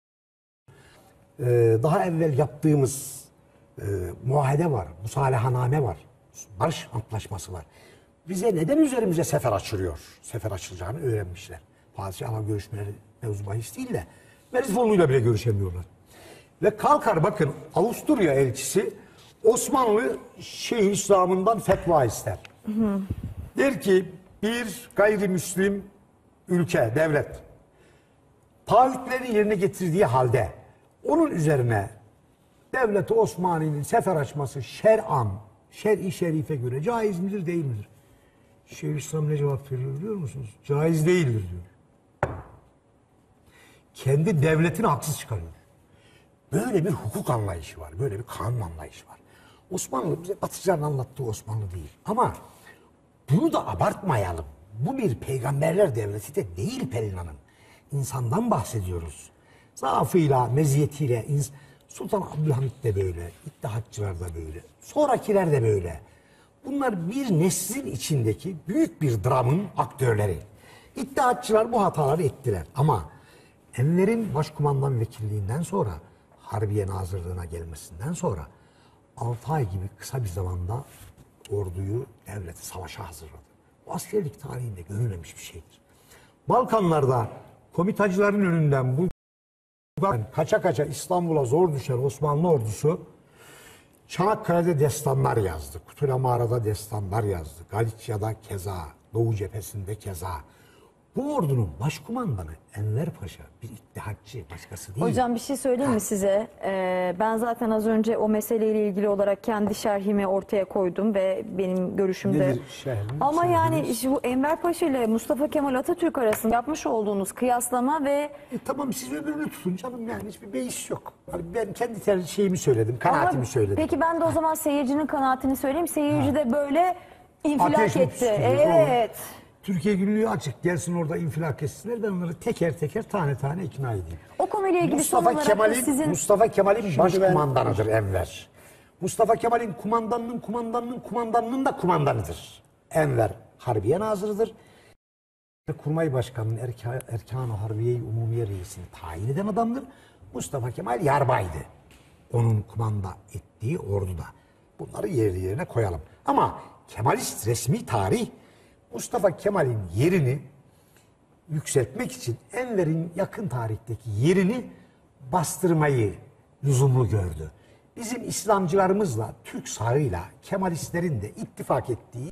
Ee, daha evvel yaptığımız e, muahede var, musalahaname var, barış antlaşması var. Bize neden üzerimize sefer açılıyor? Sefer açılacağını öğrenmişler. Padişahla görüşmeleri mevzu bahis değil de Merzifonlu'yla bile görüşemiyorlar. Ve kalkar bakın Avusturya elçisi Osmanlı Şeyhülislam'ından fetva ister. Hı hı. Der ki bir gayrimüslim ülke, devlet taahhütlerini yerine getirdiği halde onun üzerine Devlet-i Osmani'nin sefer açması şer'an, şer-i şerife göre caiz midir değil midir? Şeyhülislam ne cevap veriyor biliyor musunuz? Caiz değildir diyor. Kendi devletini haksız çıkarıyor. Böyle bir hukuk anlayışı var, böyle bir kanun anlayışı var. Osmanlı, bize Batıcıların anlattığı Osmanlı değil. Ama bunu da abartmayalım. Bu bir peygamberler devleti de değil Pelin Hanım. İnsandan bahsediyoruz. Zaafıyla, meziyetiyle, Sultan Abdülhamit de böyle, İttihatçılar da böyle, sonrakiler de böyle. Bunlar bir neslin içindeki büyük bir dramın aktörleri. İttihatçılar bu hataları ettiler ama Enver'in başkumandan vekilliğinden sonra, Harbiye Nazırlığına gelmesinden sonra altı ay gibi kısa bir zamanda orduyu, devleti savaşa hazırladı. Bu askerlik tarihinde görülmemiş bir şeydir. Balkanlarda komitacıların önünden bu bak kaça kaça İstanbul'a zor düşen Osmanlı ordusu Çanakkale'de destanlar yazdı. Kutula Mağara'da destanlar yazdı. Galicia'da keza, Doğu cephesinde keza. Bu ordunun başkumandanı Enver Paşa bir ittihatçı, başkası değil. Hocam bir şey söyleyeyim mi size? Ee, ben zaten az önce o meseleyle ilgili olarak kendi şerhimi ortaya koydum ve benim görüşümde. Nedir şerhiniz, Ama şerhiniz? yani işte bu Enver Paşa ile Mustafa Kemal Atatürk arasında yapmış olduğunuz kıyaslama ve E, tamam siz öbürünü tutun canım, yani hiçbir beis yok. Hani ben kendi ter- şeyimi söyledim, kanaatimi Ama söyledim. Peki ben de o zaman seyircinin kanaatini söyleyeyim. Seyirci de böyle infilak Ateş mi etti. püskürüyor? Evet. Türkiye günlüğü açık, gelsin orada infilak etsinler, ben onları teker teker tane tane ikna edeyim. O konuyla ilgili son Mustafa olarak da Kemal'in sizin... Mustafa Kemal'in Şimdi başkumandanıdır Enver. Mustafa Kemal'in kumandanının kumandanının kumandanının da kumandanıdır. Enver Harbiye Nazırıdır. Kurmay Başkanı'nın Erka, Erkan-ı Harbiye-i Umumiye Reisini tayin eden adamdır. Mustafa Kemal yarbaydı. Onun kumanda ettiği orduda. Bunları yerli yerine koyalım. Ama Kemalist resmi tarih Mustafa Kemal'in yerini yükseltmek için Enver'in yakın tarihteki yerini bastırmayı lüzumlu gördü. Bizim İslamcılarımızla, Türk sağıyla Kemalistlerin de ittifak ettiği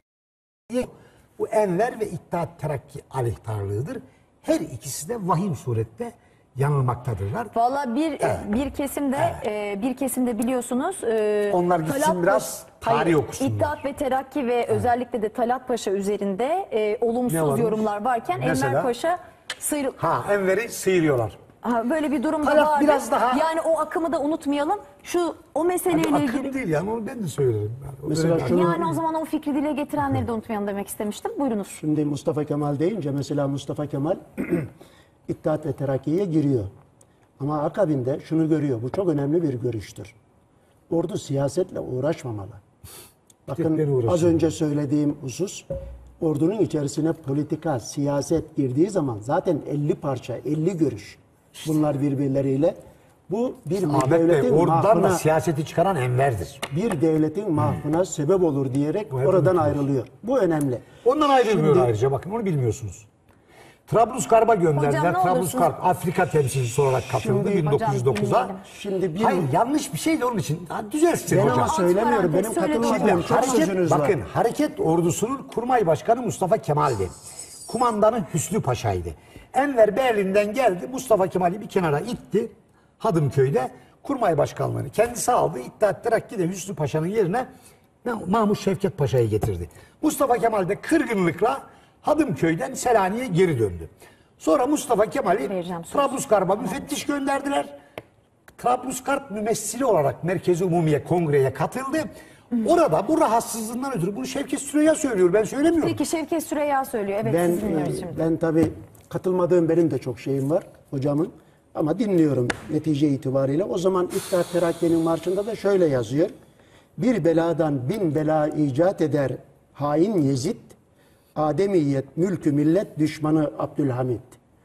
bu Enver ve İttihat Terakki aleyhtarlığıdır. Her ikisi de vahim surette yanılmaktadırlar. Valla bir Evet. bir kesimde e, bir kesimde biliyorsunuz e, Onlar gitsin Talat biraz Paşa- tarih okusunlar. İttihat ve Terakki ve özellikle de Talat Paşa üzerinde e, olumsuz Ne varmış? yorumlar varken Mesela? Enver Paşa sıyrıl Ha, Enver'i sıyırıyorlar. ha, böyle bir durum da Talat vardı. biraz daha- Yani o akımı da unutmayalım. Şu o meseleyle Akım ilgili. değil yani, onu ben de söylerim. Yani o Mesela öyle- şunu- Yani o zaman o fikri dile getirenleri de unutmayalım demek istemiştim. Buyurunuz. Şimdi Mustafa Kemal deyince mesela Mustafa Kemal İttihat ve Terakki'ye giriyor. Ama akabinde şunu görüyor. Bu çok önemli bir görüştür. Ordu siyasetle uğraşmamalı. Bakın Cepleri uğraşıyor. az önce söylediğim husus, ordunun içerisine politika, siyaset girdiği zaman zaten elli parça, elli görüş bunlar birbirleriyle. Bu bir Ahmet Bey, devletin oradan da mahvına, siyaseti çıkaran Enver'dir. bir devletin mahvına sebep olur diyerek Bu hep oradan unutulur. ayrılıyor. Bu önemli. Ondan ayrılmıyor Şimdi- ayrıca, bakın onu bilmiyorsunuz. Trablusgarp'a gönderdiler. Hocam ne Trablusgarp Afrika temsilcisi olarak katıldı Şimdi- bin dokuz yüz dokuza. Hocam, Şimdi bir Hayır, yanlış bir şey de onun için. Ha, düzelsin ben hocam. ama söylemiyorum. parantez Benim söyledim. katılmadığım çok Hareket, sözünüz var. bakın hareket ordusunun kurmay başkanı Mustafa Kemal'di. Kumandanı Hüsnü Paşa'ydı. Enver Berlin'den geldi. Mustafa Kemal'i bir kenara itti. Hadımköy'de kurmay başkanlığını kendisi aldı. İttihat Terakki de Hüsnü Paşa'nın yerine Mahmut Şevket Paşa'yı getirdi. Mustafa Kemal de kırgınlıkla Hadımköy'den Selanik'e geri döndü. Sonra Mustafa Kemal'i Vereceğim söz. Trablusgarp'a müfettiş gönderdiler. Trablusgarp mümessili olarak Merkezi Umumiye Kongre'ye katıldı. Orada bu rahatsızlığından ötürü, bunu Şevket Süreyya söylüyor, ben söylemiyorum. Peki Şevket Süreyya söylüyor. Evet Ben siz dinliyoruz e, şimdi. ben tabii katılmadığım benim de çok şeyim var hocamın. Ama dinliyorum netice itibariyle. O zaman İttihat Terakki'nin marşında da şöyle yazıyor. Bir beladan bin bela icat eder hain Yezid. Ademiyet, mülkü millet, düşmanı Abdülhamid.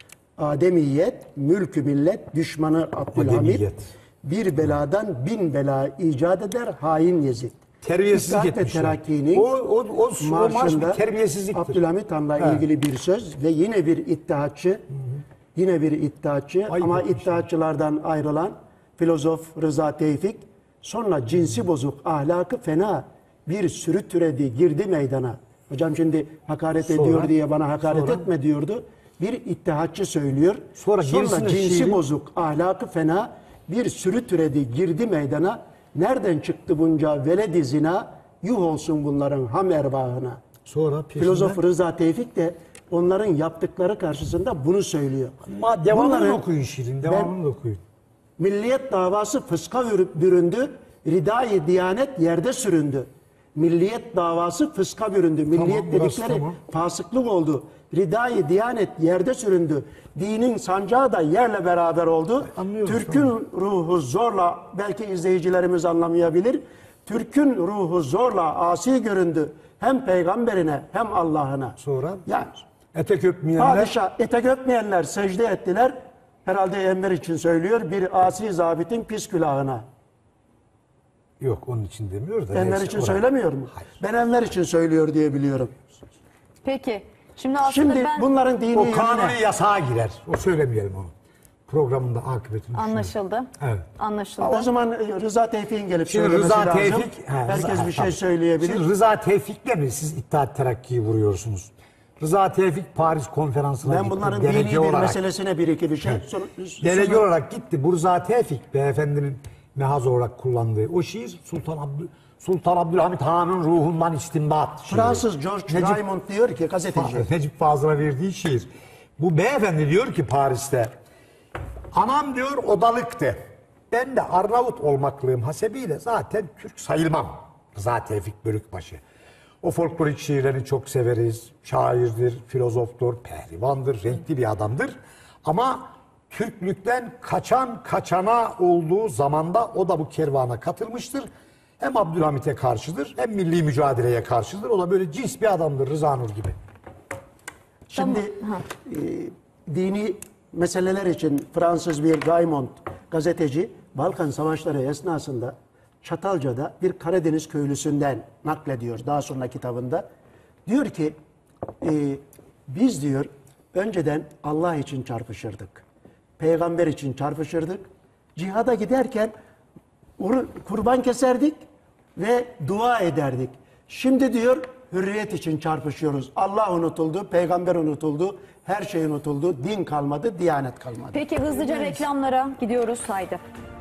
Ademiyet, mülkü millet, düşmanı Abdülhamid. Ademiyet. Bir beladan bin bela icat eder hain Yezid. Terbiyesizlik İttihat ve etmişler. Terakki'nin O, o, o, o marş marşında bir terbiyesizliktir. Abdülhamit Han'la Evet. ilgili bir söz ve yine bir iddiatçı, yine bir iddiatçı Ayıp ama etmişler. iddiatçılardan ayrılan filozof Rıza Tevfik, sonra cinsi bozuk, ahlakı fena bir sürü türedi, girdi meydana. Hocam şimdi hakaret Sonra- ediyor diye bana hakaret sonra- etme diyordu. Bir iddiatçı söylüyor. Sonra Sonra gerisini cinsi şiiri- bozuk, ahlakı fena bir sürü türedi, girdi meydana. Nereden çıktı bunca veledi zina? Yuh olsun bunların ham erbahına. Sonra peşinden- Filozof Rıza Tevfik de onların yaptıkları karşısında bunu söylüyor. Ma, devamını Bunların- okuyun şiirin, Ben- devamını da okuyun. Milliyet davası fıska bürü- büründü, ridai diyanet yerde süründü. Milliyet davası fıska büründü. Milliyet burası dedikleri tamam. fasıklık oldu. Ridai diyanet yerde süründü. Dinin sancağı da yerle beraber oldu. Anlıyorum, Türk'ün ruhu zorla, belki izleyicilerimiz anlamayabilir. Türk'ün ruhu zorla asi göründü. Hem peygamberine hem Allah'ına. Sonra? Yani Etek öpmeyenler, padişah etek öpmeyenler secde ettiler. Herhalde Enver için söylüyor. Bir asi zabitin pis külahına. yok onun için demiyor da. Enver neyse, için oraya- söylemiyor mu? Hayır. Ben Enver için söylüyor diye biliyorum. Peki. Şimdi aslında Şimdi ben bunların dini O yönüne- kanuni yasağa girer. O söylemeyelim onu. programında akıbetini düşünüyorum. Anlaşıldı. Evet. Anlaşıldı. O zaman e, Rıza Tevfik'in gelip Şimdi söylemesi Rıza lazım. Tevfik, he, Herkes Rıza- bir şey tabii. söyleyebilir. Şimdi Rıza Tevfik'le mi siz İttihat Terakki'yi vuruyorsunuz? Rıza Tevfik Paris konferansına Ben gitti. bunların delege dini bir olarak. meselesine bir iki bir şey. Sonra, Delege sonra- olarak gitti. Bu Rıza Tevfik beyefendinin mehaz olarak kullandığı o şiir Sultan Abdül Sultan Abdülhamit Han'ın ruhundan istinbat şiiri. Fransız George Necip, Raymond diyor ki gazeteci. Necip Fazıl'a verdiği şiir. Bu beyefendi diyor ki Paris'te, anam diyor odalıktı. Ben de Arnavut olmaklığım hasebiyle zaten Türk sayılmam. Rıza Tevfik Bölükbaşı. O folklorik şiirlerini çok severiz. Şairdir, filozoftur, pehlivandır, renkli bir adamdır. Ama Türklükten kaçan kaçana olduğu zamanda o da bu kervana katılmıştır. Hem Abdülhamit'e karşıdır hem milli mücadeleye karşıdır. O da böyle cins bir adamdır Rıza Nur gibi. Şimdi e, dini meseleler için Fransız bir Raymond gazeteci Balkan Savaşları esnasında Çatalca'da bir Karadeniz köylüsünden naklediyor daha sonra kitabında. Diyor ki e, biz diyor önceden Allah için çarpışırdık. Peygamber için çarpışırdık. Cihada giderken kurban keserdik ve dua ederdik. Şimdi diyor hürriyet için çarpışıyoruz. Allah unutuldu, peygamber unutuldu, her şey unutuldu, din kalmadı, diyanet kalmadı. Peki hızlıca reklamlara gidiyoruz haydi.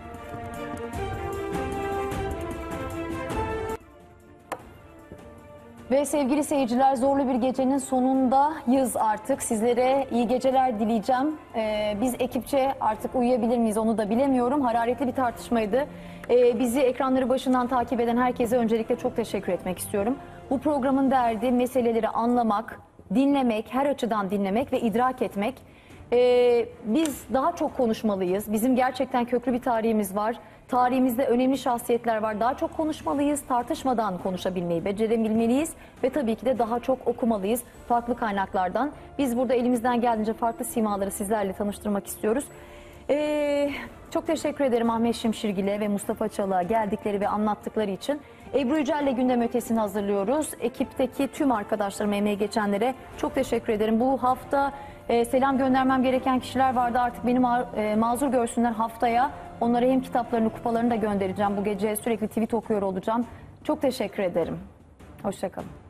Ve sevgili seyirciler zorlu bir gecenin sonundayız artık. Sizlere iyi geceler dileyeceğim. Ee, biz ekipçe artık uyuyabilir miyiz onu da bilemiyorum. Hararetli bir tartışmaydı. Ee, bizi ekranları başından takip eden herkese öncelikle çok teşekkür etmek istiyorum. Bu programın derdi meseleleri anlamak, dinlemek, her açıdan dinlemek ve idrak etmek. Ee, biz daha çok konuşmalıyız. Bizim gerçekten köklü bir tarihimiz var. Tarihimizde önemli şahsiyetler var. Daha çok konuşmalıyız, tartışmadan konuşabilmeyi becerebilmeliyiz ve tabii ki de daha çok okumalıyız farklı kaynaklardan. Biz burada elimizden geldiğince farklı simaları sizlerle tanıştırmak istiyoruz. Ee, çok teşekkür ederim Ahmet Şimşirgil'e ve Mustafa Çalık'a geldikleri ve anlattıkları için. Ebru Yücel'le gündem ötesini hazırlıyoruz. Ekipteki tüm arkadaşlarıma, emeği geçenlere çok teşekkür ederim. Bu hafta e, selam göndermem gereken kişiler vardı. Artık beni ma e, mazur görsünler haftaya. Onlara hem kitaplarını, kupalarını da göndereceğim. Bu gece sürekli tweet okuyor olacağım. Çok teşekkür ederim. Hoşça kalın.